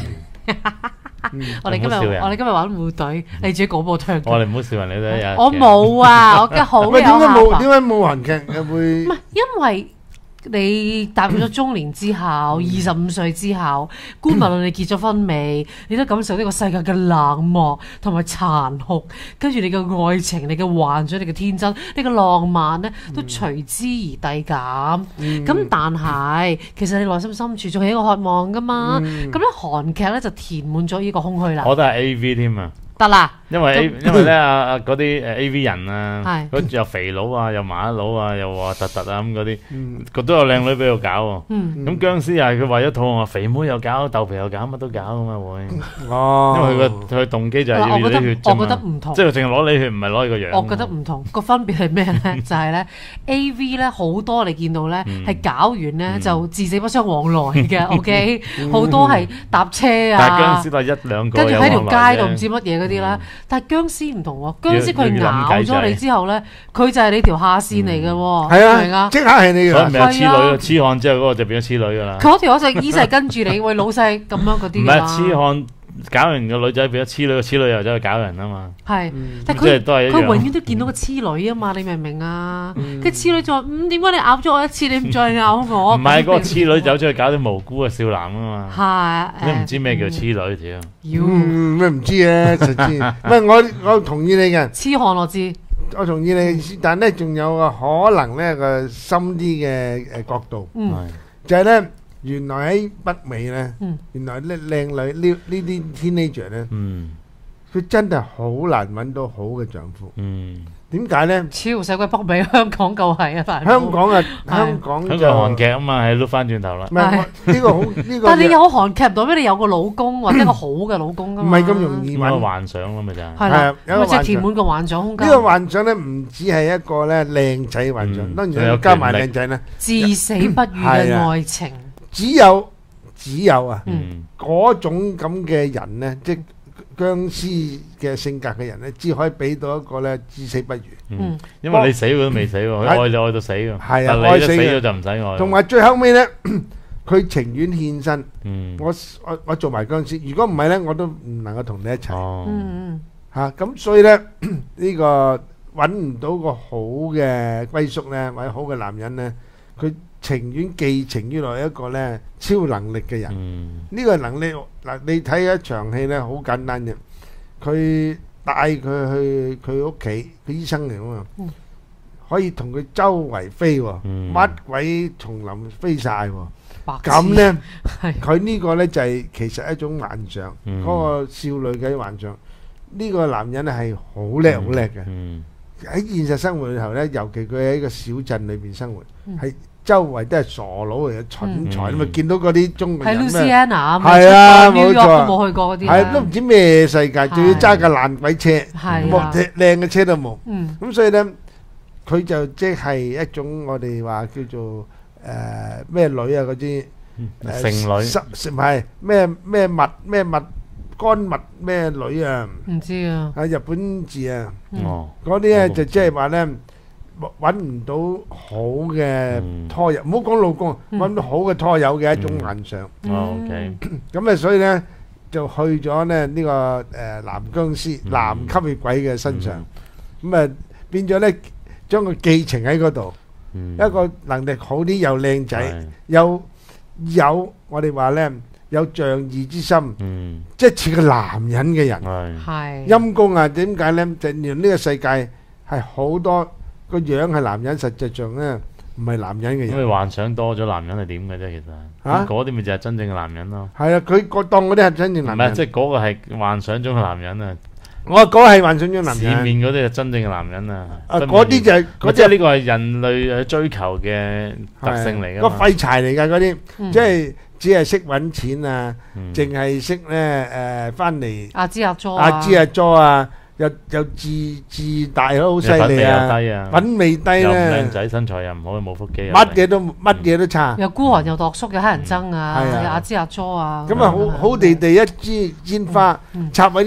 B: 我哋今日我哋今日玩護隊，你自己講俾我聽。
C: 我哋唔好笑人，你都有。
B: 我冇啊，我嘅好有
A: 喂，點解
B: 下巴。
A: 冇點解冇韓劇會？
B: 唔係因為。你踏入咗中年之後，二十五歲之後，姑勿論你結咗婚未，你都感受呢個世界嘅冷漠同埋殘酷，跟住你嘅愛情、你嘅幻想、你嘅天真、你嘅浪漫咧，都隨之而遞減。咁、嗯、但係其實你內心深處仲係一個渴望噶嘛。咁咧、嗯、韓劇咧就填滿咗呢個空虛啦。
C: 我都係 A V 添啊！
B: 得啦，
C: 因為 A, 因為咧啊啊嗰啲誒 A V 人啊，
B: 係
C: 又肥佬啊，又麻甩佬啊，又話突突啊咁嗰啲，佢都有靚女俾佢搞喎。咁僵屍又係佢為咗肚餓，肥妹又搞，豆皮又搞，乜都搞咁嘛會。哦，因為佢個佢動機就係要你血啫嘛。
B: 我覺得唔同，
C: 即係淨係攞你血，唔係攞你個樣。
B: 我覺得唔同，個分別係咩咧？就係咧 A V 咧好多你見到咧係搞完咧就至死不相往來嘅，OK，好多係搭車啊。
C: 但係僵屍都係一兩個，
B: 跟住喺條街度唔知乜嘢嗰啲啦。但係僵屍唔同喎，僵屍佢咬咗你之後咧，佢就係你條下線嚟嘅喎，
A: 係啊，即刻係你㗎。
C: 所以咪有痴女咯，痴漢之後嗰個就變咗痴女㗎啦。
B: 佢嗰條就依世跟住你，喂老細咁樣嗰啲。
C: 唔係痴漢搞人個女仔變咗痴女，個痴女又走去搞人啊嘛。
B: 係，但係佢佢永遠都見到個痴女啊嘛，你明唔明啊？跟痴女就話：嗯，點解你咬咗我一次，你唔再咬我？
C: 唔係嗰個痴女走出去搞啲無辜嘅少男啊
B: 嘛。係，
C: 你唔知咩叫痴女條？
A: 嗯，咩唔知啊？實知。唔係我我同意你嘅。
B: 痴漢我知。
A: 我同意你嘅意思，但係咧仲有個可能咧個深啲嘅誒角度，就係咧。原來喺北美咧，嗯、原來咧靚女呢呢啲 teenager 咧，佢、嗯、真係好難揾到好嘅丈夫。點解咧？
B: 超使鬼北美，香港夠係啊！大佬
A: 香港啊，香港就
C: 韓劇啊嘛，係碌翻轉頭啦。
A: 唔係呢個好呢個。
B: 但係你有韓劇，代表你有個老公或者一個好嘅老公噶嘛？
A: 唔係咁容易揾。
C: 幻想咯，咪就係。
B: 係啦，咁即係填滿個幻想空間。
A: 呢個幻想咧，唔只係一個咧靚仔幻想，當然加埋靚仔咧，
B: 至死不渝嘅愛情。
A: 只有只有啊，嗰種咁嘅人咧，即係僵屍嘅性格嘅人咧，只可以俾到一個咧至死不渝。
C: 嗯，因為你死佢都未死喎，佢愛就愛到死㗎。係啊，
A: 愛死
C: 咗就唔使愛。
A: 同埋最後尾咧，佢情願獻身。我我我做埋僵屍，如果唔係咧，我都唔能夠同你一齊。哦，嚇咁所以咧呢個揾唔到個好嘅歸宿咧，或者好嘅男人咧，佢情願寄情於來一個咧超能力嘅人，呢個能力嗱，你睇一場戲咧好簡單嘅，佢帶佢去佢屋企，佢醫生嚟啊嘛，可以同佢周圍飛，乜鬼叢林飛曬，咁咧佢呢個咧就係其實一種幻想，嗰個少女嘅幻想，呢個男人咧係好叻好叻嘅，喺現實生活裏頭咧，尤其佢喺一個小鎮裏邊生活，係。周圍都係傻佬嚟嘅蠢材，咁咪見到嗰啲中國人咩？係啊，冇錯，
B: 都冇去過嗰啲，
A: 係都唔知咩世界，仲要揸架爛鬼車，冇靚嘅車都冇。咁所以咧，佢就即係一種我哋話叫做誒咩女啊嗰啲
C: 剩女，
A: 唔係咩咩物咩物乾物咩女啊？
B: 唔知啊，
A: 係日本字啊，嗰啲咧就即係話咧。揾唔到好嘅拖友，唔好講老公，揾唔到好嘅拖友嘅一種幻想。
C: OK，
A: 咁啊，所以咧就去咗咧呢個誒男僵屍、男吸血鬼嘅身上，咁啊變咗咧將個寄情喺嗰度，一個能力好啲又靚仔，又有我哋話咧有仗義之心，即係似個男人嘅人。係陰公啊？點解咧？就連呢個世界係好多。個樣係男人，實際上咧唔係男人嘅人。
C: 因為幻想多咗，男人係點嘅啫？其實嚇，嗰啲咪就係真正嘅男人咯。
A: 係啊，佢個當嗰啲係真正男人。
C: 唔係，即係嗰個係幻想中嘅男人啊！
A: 我嗰個係幻想中男人。
C: 前面嗰啲係真正嘅男人啊！
A: 啊，嗰啲就係嗰
C: 即係呢個係人類去追求嘅特性嚟㗎。
A: 個廢柴嚟㗎嗰啲，即係只係識揾錢啊，淨係識咧誒翻嚟。
B: 阿支阿佐
A: 阿支阿佐啊！又又自自大都好犀利啊！品味低咧，又唔
C: 靚仔，身材又唔好，冇腹肌，
A: 乜嘢都乜嘢都差。
B: 又孤寒又度縮，又乞人憎啊！阿支阿佐啊！
A: 咁啊，好好地地一支煙花插喺呢啲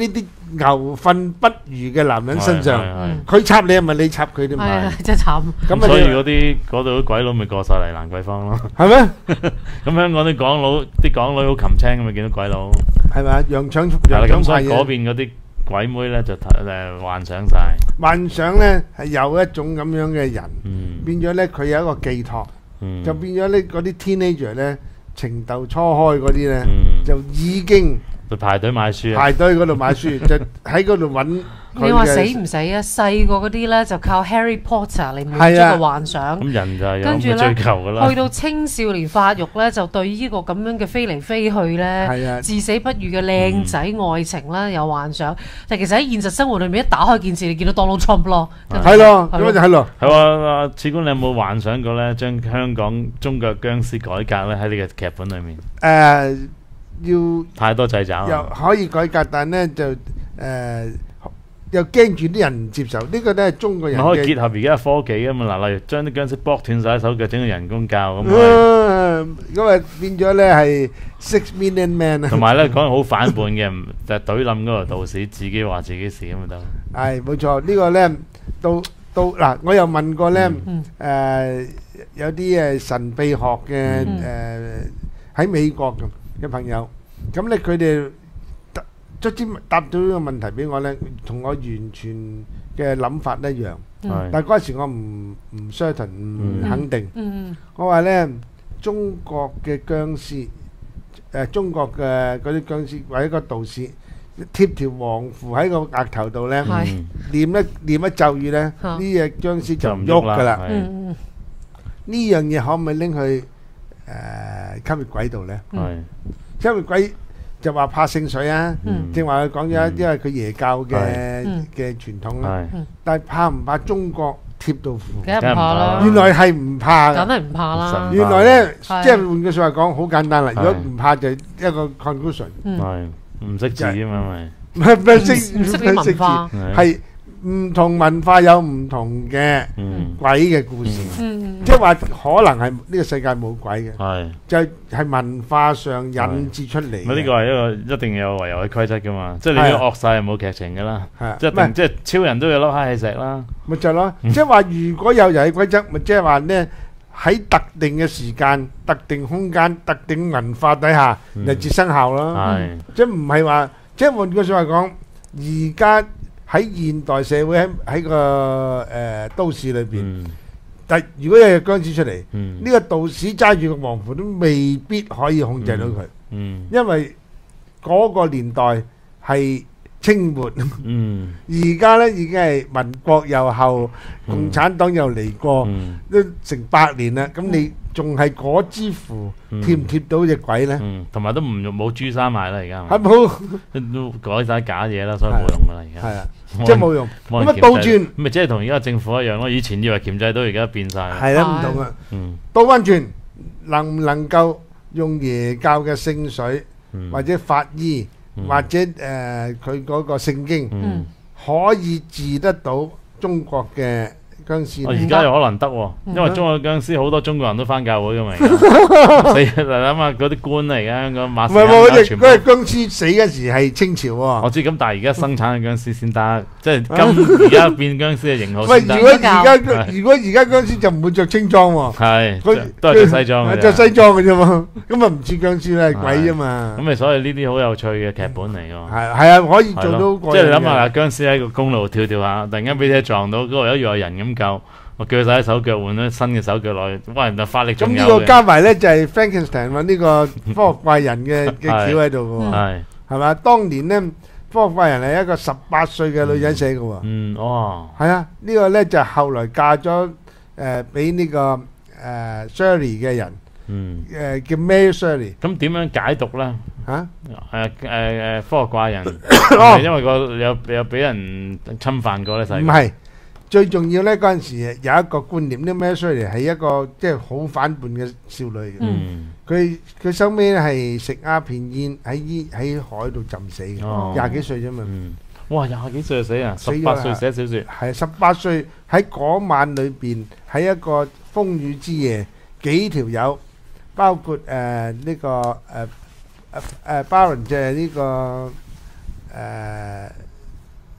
A: 牛糞不如嘅男人身上，
C: 係係
A: 佢插你係咪你插佢都唔
B: 係啊
A: 係？，
B: 真係慘。
A: 咁啊你
C: 所以嗰啲嗰度啲鬼佬咪過晒嚟蘭桂坊咯。
A: 係咩？
C: 咁香港啲港佬啲港女好擒青咁嘛，見到鬼佬。
A: 係咪啊？洋腸
C: 係啦，咁所以
A: 洋腸派嘢
C: 嗰邊嗰啲鬼妹咧就誒幻想晒。
A: 幻想咧係有一種咁樣嘅人，
C: 嗯
A: 變咗咧佢有一個寄託，
C: 嗯
A: 就變咗咧嗰啲 teenager 咧情竇初開嗰啲咧，
C: 嗯，
A: 就已經
C: 就排隊買書啊。
A: 排隊嗰度買書，就喺嗰度揾佢
B: 你話死
A: 嘅。
B: 唔死啊？細個嗰啲咧就靠 Harry Potter 嚟滿足
A: 係啊
B: 個幻想。
C: 咁人就係有咁
B: 跟住咧
C: 嘅追求噶啦
B: 去。到青少年發育咧，就對呢個咁樣嘅飛嚟飛去咧，
A: 係啊
B: 至死不渝嘅靚仔愛情啦，有幻想。但其實喺現實生活裏面，一打開件事，你見到 Donald Trump 咯，
A: 係咯，咁
B: 係咯
A: 就係咯。
C: 係喎，阿次官，你有冇幻想過咧，將香港中國僵屍改革咧喺呢個劇本裏面？
A: 誒，要
C: 太多掣肘
A: 又
C: 啊！
A: 可以改革，但咧就誒又驚住啲人唔接受，呢個都係中國人嘅。
C: 咪可以結合而家嘅科技啊嘛，嗱，例如將啲僵屍剝斷晒手腳，整個人工教咁啊，
A: 嗯咁啊變咗咧係 Six Million Man 啊，
C: 同埋咧講好反叛嘅，唔就係懟冧嗰個道士，自己話自己事咁就得。
A: 係冇錯。呢個咧到到嗱，我又問過咧
B: 嗯
A: 誒有啲誒神秘學嘅誒喺美國嘅朋友，咁咧佢哋答卒之答到呢個問題俾我咧，同我完全嘅諗法一樣。
C: 係
A: 但係嗰陣時我唔唔 certain 唔肯定。
B: 嗯
A: 我話咧，中國嘅僵屍，誒中國嘅嗰啲僵屍或者個道士貼條黃符喺個額頭度咧，
B: 係
C: 嗯
A: 念一念一咒語咧，
B: 嚇
A: 呢隻僵屍就
C: 就
A: 唔喐噶啦。
C: 唔喐啦。係
B: 嗯
A: 呢樣嘢可唔可以拎去誒吸血鬼度咧？
C: 係
A: 吸血鬼就話怕聖水啊，
B: 嗯
A: 正話佢講咗，
C: 嗯
A: 因為佢耶教嘅
B: 嗯
A: 嘅傳統啦。
C: 係
A: 但係怕唔怕中國貼到符？
B: 梗係唔怕啦，
A: 原來係唔怕嘅。
B: 梗係唔怕啦
C: 神。
A: 原來咧，
B: 係
A: 即係換句説話講，好簡單啦。如果
C: 係
A: 唔怕就一個 conclusion，
B: 嗯
C: 係唔識字啊嘛，咪
A: 唔係唔係識
B: 唔識啲文化
A: 唔識字係唔同文化有唔同嘅
C: 嗯
A: 鬼嘅故事，
B: 嗯
A: 即係話可能係呢個世界冇鬼嘅，
C: 係。
A: 就係文化上引致出嚟嘅。
C: 咪呢個係一個一定有唯有嘅規則噶嘛，即係你要惡晒就冇劇情噶啦，
A: 係啊
C: 即係一
A: 唔係
C: 定即係超人都有粒黑氣石啦，
A: 咪就係咯，即係話如果有遊戲規則，咪即係話咧喺特定嘅時間、特定空間、特定文化底下
C: 嗯
A: 就至生效咯。
C: 係
A: 即係唔係話，即係換句説話講，而家喺現代社會喺喺個誒都市裏邊，
C: 嗯
A: 但如果有隻僵屍出嚟，
C: 嗯
A: 呢個道士揸住個黃符都未必可以控制到佢，
C: 嗯
A: 因為嗰個年代係清末，
C: 嗯
A: 而家咧已經係民國又後，共產黨又嚟過，
C: 嗯
A: 都成百年啦。咁你仲係嗰支符貼唔貼到隻鬼咧？
C: 嗯，同埋都唔用冇朱砂賣啦，而家
A: 係冇，
C: 都改晒假嘢啦，所以冇用噶啦，而家
A: 係啊，即係冇用。
C: 冇人
A: 咁啊倒轉
C: 鉗制咪即係同而家政府一樣咯，以前以為鉗制到，而家變晒啦，
A: 係啦，唔同啊。
C: 嗯
A: 倒翻轉，能唔能夠用耶教嘅聖水，
C: 嗯
A: 或者法醫，
C: 嗯
A: 或者誒佢嗰個聖經，
C: 嗯，
A: 可以治得到中國嘅僵屍
C: 我
A: 呢？
C: 而家又可能得喎，
B: 嗯
C: 因為中國僵屍好多中國人都翻教會噶嘛，而家死你諗下嗰啲官嚟嘅香港馬士
A: 唔係喎，嗰隻
C: 全部
A: 嗰隻僵屍死嗰時係清朝喎。
C: 我知咁，但係而家生產嘅僵屍先得，即係今而家變僵屍嘅型號
A: 喂，
C: 先得。
A: 如果而家
C: 係
A: 如果而家僵屍就唔會着清裝喎，
C: 係
A: 佢
C: 都係着西裝嘅啫。
A: 着西裝嘅啫嘛，咁啊唔似僵屍啦，係鬼啫嘛。
C: 咁咪所以呢啲好有趣嘅劇本嚟㗎嘛。
A: 係係啊，可以
C: 係
A: 做到
C: 咯
A: 過癮嘅
C: 即係你諗下，僵屍喺個公路跳跳下，突然間俾車撞到，嗰度有有人咁救，我鋸晒手腳，換咗新嘅手腳落去，哇！人就法力
A: 咁呢個
C: 仲有嘅。
A: 加埋咧就係 Frankenstein 揾呢個科學怪人嘅嘅橋喺度嘅喎，
C: 係
A: 係嘛？當年咧科學怪人係一個十八歲嘅女人寫嘅喎，
C: 嗯哇
A: 係啊，呢個咧就後來嫁咗誒俾呢個誒 Shirley 嘅人，
C: 嗯，
A: 誒叫 Mary Shirley
C: 咁點樣解讀咧？
A: 嚇，
C: 誒誒誒，科學怪人係咪因為個有有俾人侵犯過咧，細個
A: 唔係。最重要咧，嗰陣時有一個觀念，呢 Mary Shirley 係一個即係好反叛嘅少女嘅。
C: 嗯
A: 佢佢收尾咧係食鴉片煙喺依喺海度浸死嘅，
C: 哦
A: 廿幾歲啫嘛。
C: 嗯，哇！廿幾歲就死啊，
A: 死咗
C: 十八歲寫小説。
A: 係十八歲喺嗰晚裏邊，喺一個風雨之夜，幾條友，包括誒呢個誒誒誒 Baron 即係呢個誒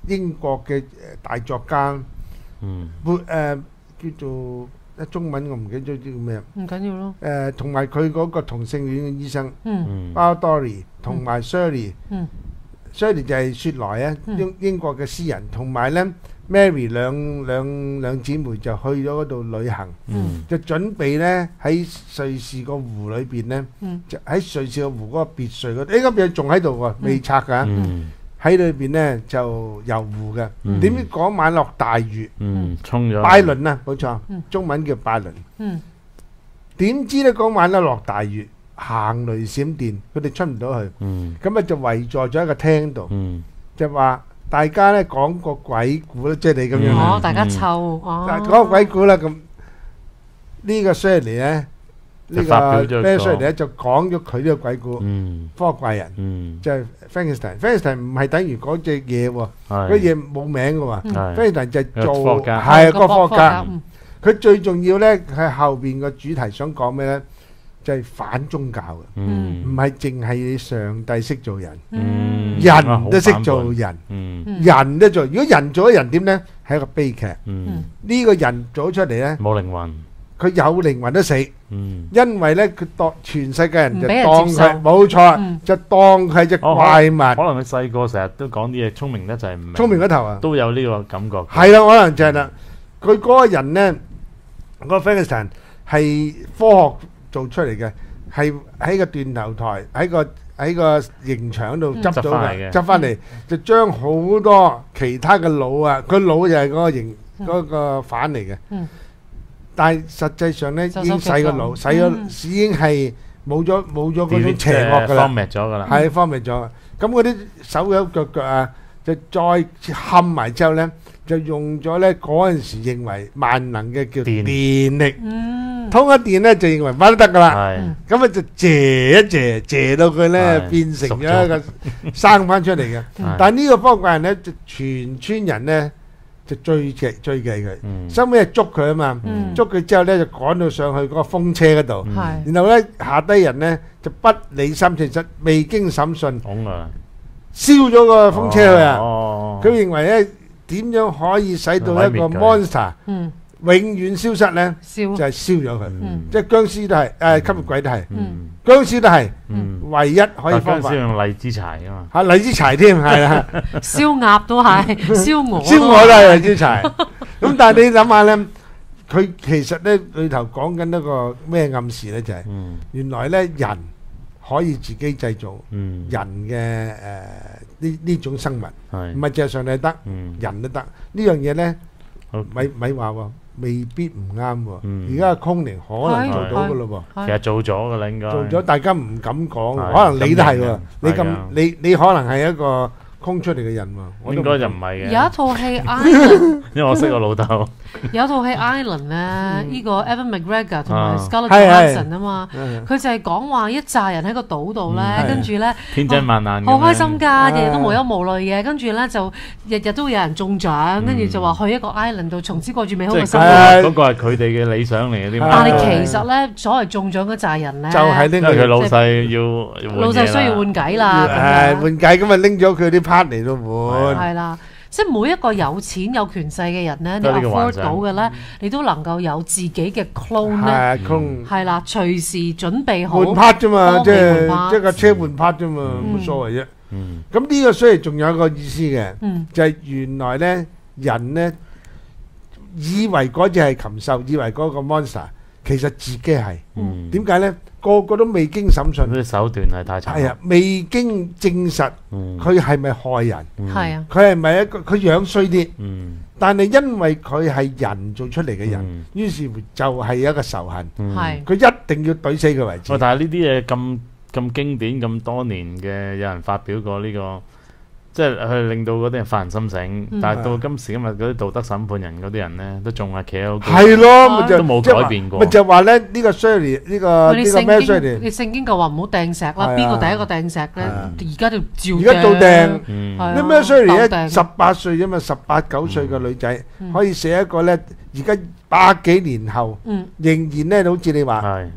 A: 英國嘅誒大作家，
C: 嗯
A: 會誒叫做一中文我唔記得咗叫咩，
B: 唔緊要咯。
A: 誒同埋佢嗰個同性戀嘅醫生
B: 嗯
C: 嗯
A: Baldori 同埋 Shirley。
B: 嗯
A: Shirley 就係雪萊啊，
B: 嗯
A: 英英國嘅詩人，同埋咧 Mary 兩兩兩姊妹就去咗嗰度旅行，
C: 嗯
A: 就準備咧喺瑞士個湖裏邊咧，
B: 嗯
A: 就喺瑞士個湖嗰個別墅嗰度，誒嗰邊仲喺度喎，未拆㗎，
C: 嗯
A: 喺裏邊咧就遊湖嘅。
C: 嗯
A: 點知嗰晚落大雨，
C: 嗯，衝咗
A: 拜倫啊，冇錯
B: 嗯，
A: 中文叫拜倫。
B: 嗯
A: 點知咧嗰晚咧落大雨，行雷閃電，佢哋出唔到去，
C: 嗯
A: 咁啊就圍坐咗喺個廳度。
C: 嗯
A: 就話大家咧講個鬼故啦，即係你咁樣啦。
B: 哦，大家湊哦。
A: 嗱，講個鬼故啦，咁呢個 Shirley 咧，呢個
C: 就發表咗
A: 咩
C: 個
A: Shirley咧就講咗佢呢個鬼故，
C: 嗯
A: 科學怪人
C: 嗯，
A: 就係 Frankenstein。Frankenstein 唔係等於嗰隻嘢喎，嗰
C: 係
A: 嘢冇名嘅喎。
C: 係
A: Frankenstein 就係
C: 個科
A: 做
C: 學家
A: 係個科學家。
B: 嗯
A: 佢最重要咧，喺後邊個主題想講咩咧？就係反宗教嘅，唔
C: 嗯
A: 係淨係你上帝識做人，
C: 嗯
A: 人都識做人。
C: 嗯
B: 嗯
A: 人都做，如果人做咗人點呢？係一個悲劇。
C: 嗯
A: 呢個人做咗出嚟呢，
C: 冇靈魂，
A: 佢有靈魂都死，
C: 嗯
A: 因為呢，佢當全世界人就
B: 唔俾人
A: 當
B: 接受
A: 佢冇錯
B: 嗯，
A: 就當佢係隻
C: 哦
A: 怪物，
C: 可能佢細個成日都講啲嘢，聰明得就係唔明，
A: 聰明嗰頭啊，
C: 都有呢個感覺。
A: 係啦，可能就係啦。佢嗰個人呢，嗰個 Frankenstein 係科學做出嚟嘅，係喺個斷頭台喺個喺個刑場度執到嘅，
C: 執返嚟嘅
A: 執翻嚟就將好多其他嘅腦啊，佢腦就係嗰個刑嗰個犯嚟嘅。
B: 嗯
A: 但係實際上咧，已
B: 就
A: 經洗個腦，洗
B: 嗯
A: 咗已經係冇咗冇咗嗰種
C: delete
A: 邪惡㗎啦，
C: format 咗㗎啦。
A: 係方便咗。咁嗰啲手有腳腳啊，就再冚埋之後咧，就用咗咧嗰陣時認為萬能嘅叫
C: 電
A: 電力，
B: 嗯
A: 通咗電咧就認為乜都得㗎啦。
C: 係
A: 咁啊就借一借，借到佢咧
C: 係
A: 變成咗一個生翻出嚟嘅。
C: 係
A: 但係呢個科學怪人咧，就全村人咧就追忌追忌佢，
C: 嗯
A: 收尾係捉佢啊嘛。
B: 嗯
A: 捉佢之後咧就趕到上去嗰個風車嗰度，
C: 嗯
B: 係
A: 然後咧下低人咧就不理心情實未經審訊
C: 拱㗎啦，
A: 燒咗個風車佢啊！
C: 哦，
A: 佢認為咧點樣可以使到一個
C: 毀滅佢
A: monster
B: 嗯
A: 永遠消失咧？
B: 笑
A: 就係燒咗佢，
B: 嗯
A: 即係僵屍都係，誒吸血鬼都係，
B: 嗯
A: 僵屍都係，
C: 嗯，
A: 唯一可以方法
C: 但係用荔枝柴㗎嘛，
A: 嚇荔枝柴添，係啦，
B: 燒鴨都係燒鵝
A: 燒鵝都係荔枝柴。咁但係你諗下咧，佢其實咧裏頭講緊一個咩暗示咧？就係
C: 嗯
A: 原來咧人可以自己製造
C: 嗯，
A: 人嘅誒呢呢種生物，
C: 係
A: 唔係淨係上帝得，
C: 嗯
A: 人都得。呢樣嘢咧，
C: 好
A: 咪咪話喎，未必唔啱喎。
C: 嗯
A: 而家空靈可能做到噶咯
C: 其
B: 係
C: 實做咗㗎啦應該，
A: 喎，做咗大家唔敢講，
C: 係
A: 可能你都係喎
C: 咁認，
A: 你咁
C: 係啊
A: 你你可能係一個空出嚟嘅人喎，我都唔
C: 應該就唔係
B: 有一
C: 嘅，
B: 套戲 Island，
C: 因為我識我老豆，
B: 有一套戲 Island 咧，呢個 Evan McGregor 同埋
C: 啊
B: Scarlett
A: 係係
B: Johansson 啊嘛，
A: 嗯
B: 佢就係講話一紮人喺個島度咧，
A: 嗯
B: 跟住咧
C: 天真萬難咁樣，
B: 好開心㗎，
A: 啊
B: 日日都無憂無慮嘅，跟住咧就日日都有人中獎，跟住
C: 嗯
B: 就話去一個 island 度，從此過住美好
C: 即係
B: 嘅生
A: 係
B: 活。
C: 嗰個係佢哋嘅理想嚟嘅啲，
B: 但係
A: 係
B: 其實咧，所謂中獎嗰扎人咧，
A: 就係拎佢
C: 因為佢老細要
B: 老細需要換計啦，
A: 誒
B: 咁樣
A: 換計咁啊，拎咗佢啲 part 嚟到換，
B: 係啦。即係每一個有錢有權勢嘅人咧，你
C: 都係呢個幻
B: afford
C: 想
B: 到嘅咧，你都能夠有自己嘅 clone 咧，
A: 係空
B: 係啦，隨時準備好
A: 換 part 啫嘛，即
B: 幫你換
A: 係
B: part
A: 即係個車換 part 啫嘛，
B: 嗯
A: 冇所謂啫。
C: 嗯
A: 咁呢個雖然仲有一個意思嘅。
B: 嗯
A: 就係原來咧，人咧以為嗰只係禽獸，以為嗰個 monster，其實自己係
C: 嗯，
A: 點解咧？個個都未經審訊，
C: 嗰啲手段係太殘酷，
A: 係啊，未經證實
C: 嗯，
A: 佢係咪害人，
C: 嗯
B: 係啊，
A: 佢係咪一個佢樣衰啲，
C: 嗯
A: 但係因為佢係人做出嚟嘅人，
C: 嗯
A: 於是乎就係一個仇恨，
C: 嗯
B: 係
A: 佢一定要懟死佢為止
C: 喂，。但係呢啲嘢咁咁經典咁多年嘅，有人發表過呢、個，即係去令到嗰啲人發人心醒。
B: 嗯
C: 但係到今時今日嗰啲道德審判人嗰啲人咧，都仲係企喺度。
A: 係咯，咪就
C: 都冇
A: 即係話
C: 改變過
A: 咪就話咧呢個 Shirley 呢個
B: 你
A: 呢個咩
B: 聖經
A: Shirley，
B: 你聖經就話唔好掟石啦，
A: 係啊
B: 邊個第一個掟石咧？
A: 係啊
B: 而家就照
A: 而家到掟。
C: 嗯
B: 係啊
A: 呢咩 Shirley 咧
B: 鬥掟
A: 十八歲啫嘛，十八九歲嘅女仔
B: 嗯
A: 可以寫一個咧，而家百幾年後
B: 嗯
A: 仍然咧，好似你話
C: 係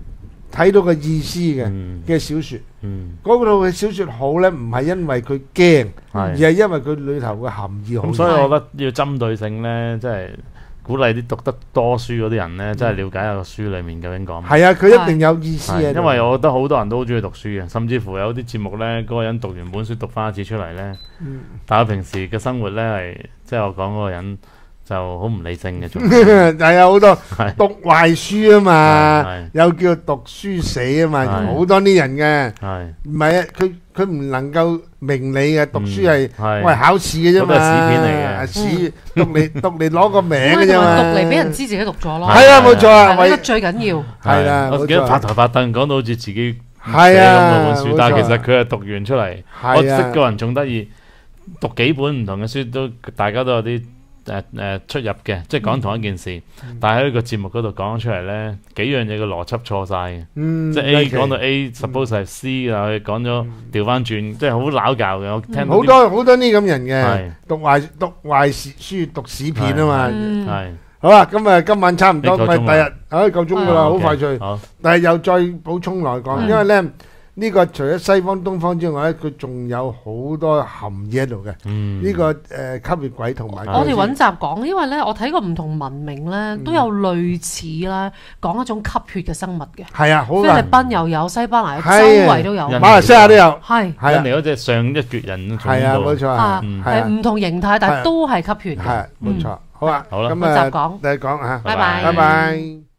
A: 睇到個意思嘅
C: 嗯
A: 嘅小説。
C: 嗯
A: 嗰套嘅小説好咧，唔係因為佢驚，而
C: 係。
A: 係因為佢裏頭嘅含義好
C: 咁所以
A: 深。
C: 我覺得要針對性咧，即係鼓勵啲讀得多書嗰啲人咧，真係了解下個書裡面究竟講乜。
A: 係啊，佢一定有意思
C: 係
A: 嘅。
C: 因為我覺得好多人都好中意讀書嘅，甚至乎有啲節目咧，嗰、個人讀完本書讀翻一次出嚟咧，
A: 嗯
C: 但係平時嘅生活咧係，即係我講嗰個人就好唔理性嘅，仲
A: 係啊，好多
C: 係
A: 讀壞書啊嘛，
C: 係
A: 又叫讀書死啊嘛，
C: 係
A: 好多啲人嘅。
C: 係
A: 唔係啊，佢佢唔能夠明理嘅，讀書係
C: 係
A: 喂考試嘅啫嘛，
C: 嗰都係屎片嚟嘅
A: 啊屎讀嚟讀嚟攞個名嘅啫
B: 同埋
A: 嘛，
B: 讀嚟俾人知自己讀咗咯。
A: 係啊，冇錯啊，為
B: 係呢個最緊要。
A: 係啦，冇
C: 我記得發
A: 錯，
C: 台發凳講到好似自己
A: 係
C: 寫咁
A: 啊
C: 嗰本書，
A: 冇錯
C: 但係其實佢係讀完出嚟。我
A: 係啊
C: 識個人仲得意，讀幾本唔同嘅書都大家都有啲誒誒出入嘅，即係講同一件事，但係喺呢個節目嗰度講出嚟咧，幾樣嘢嘅邏輯錯晒嘅。
A: 嗯，
C: 即係 A
A: 尤其
C: 講到 A，suppose 係 C 啊，佢講咗調翻轉，即係好撈教嘅。我聽到
A: 好
C: 啲
A: 多好多呢咁人嘅
C: 係，
A: 讀壞讀壞書書讀屎片啊嘛。
B: 嗯，
C: 係
A: 好啦，咁啊今晚差唔多，咪
C: 一個鐘啦
A: 第日唉夠鐘噶啦，好
C: OK，
A: 快脆。
C: 好
A: 但係又再補充來講，
B: 嗯
A: 因為咧呢個除咗西方、東方之外咧，佢仲有好多含義喺度嘅。
C: 嗯
A: 呢個誒吸血鬼同埋
B: 我哋揾集講，因為咧我睇過唔同文明咧都有類似啦，講一種吸血嘅生物嘅。
A: 係啊，好
B: 菲律
A: 難。
B: 賓又有，西班牙有，周
A: 係啊
B: 圍都有。
C: 人
A: 馬來西亞都有，
B: 係
A: 係啊
C: 印尼，嗰隻上一橛人
A: 係啊，冇錯
B: 啊
A: 啊，，
C: 嗯
A: 係啊，
B: 係唔同形態，但係都係吸血嘅。
A: 係冇錯。好啊，
C: 好啦
A: 咁
B: 下集講
A: 啊，第日講嚇，
B: 拜拜
A: 拜拜。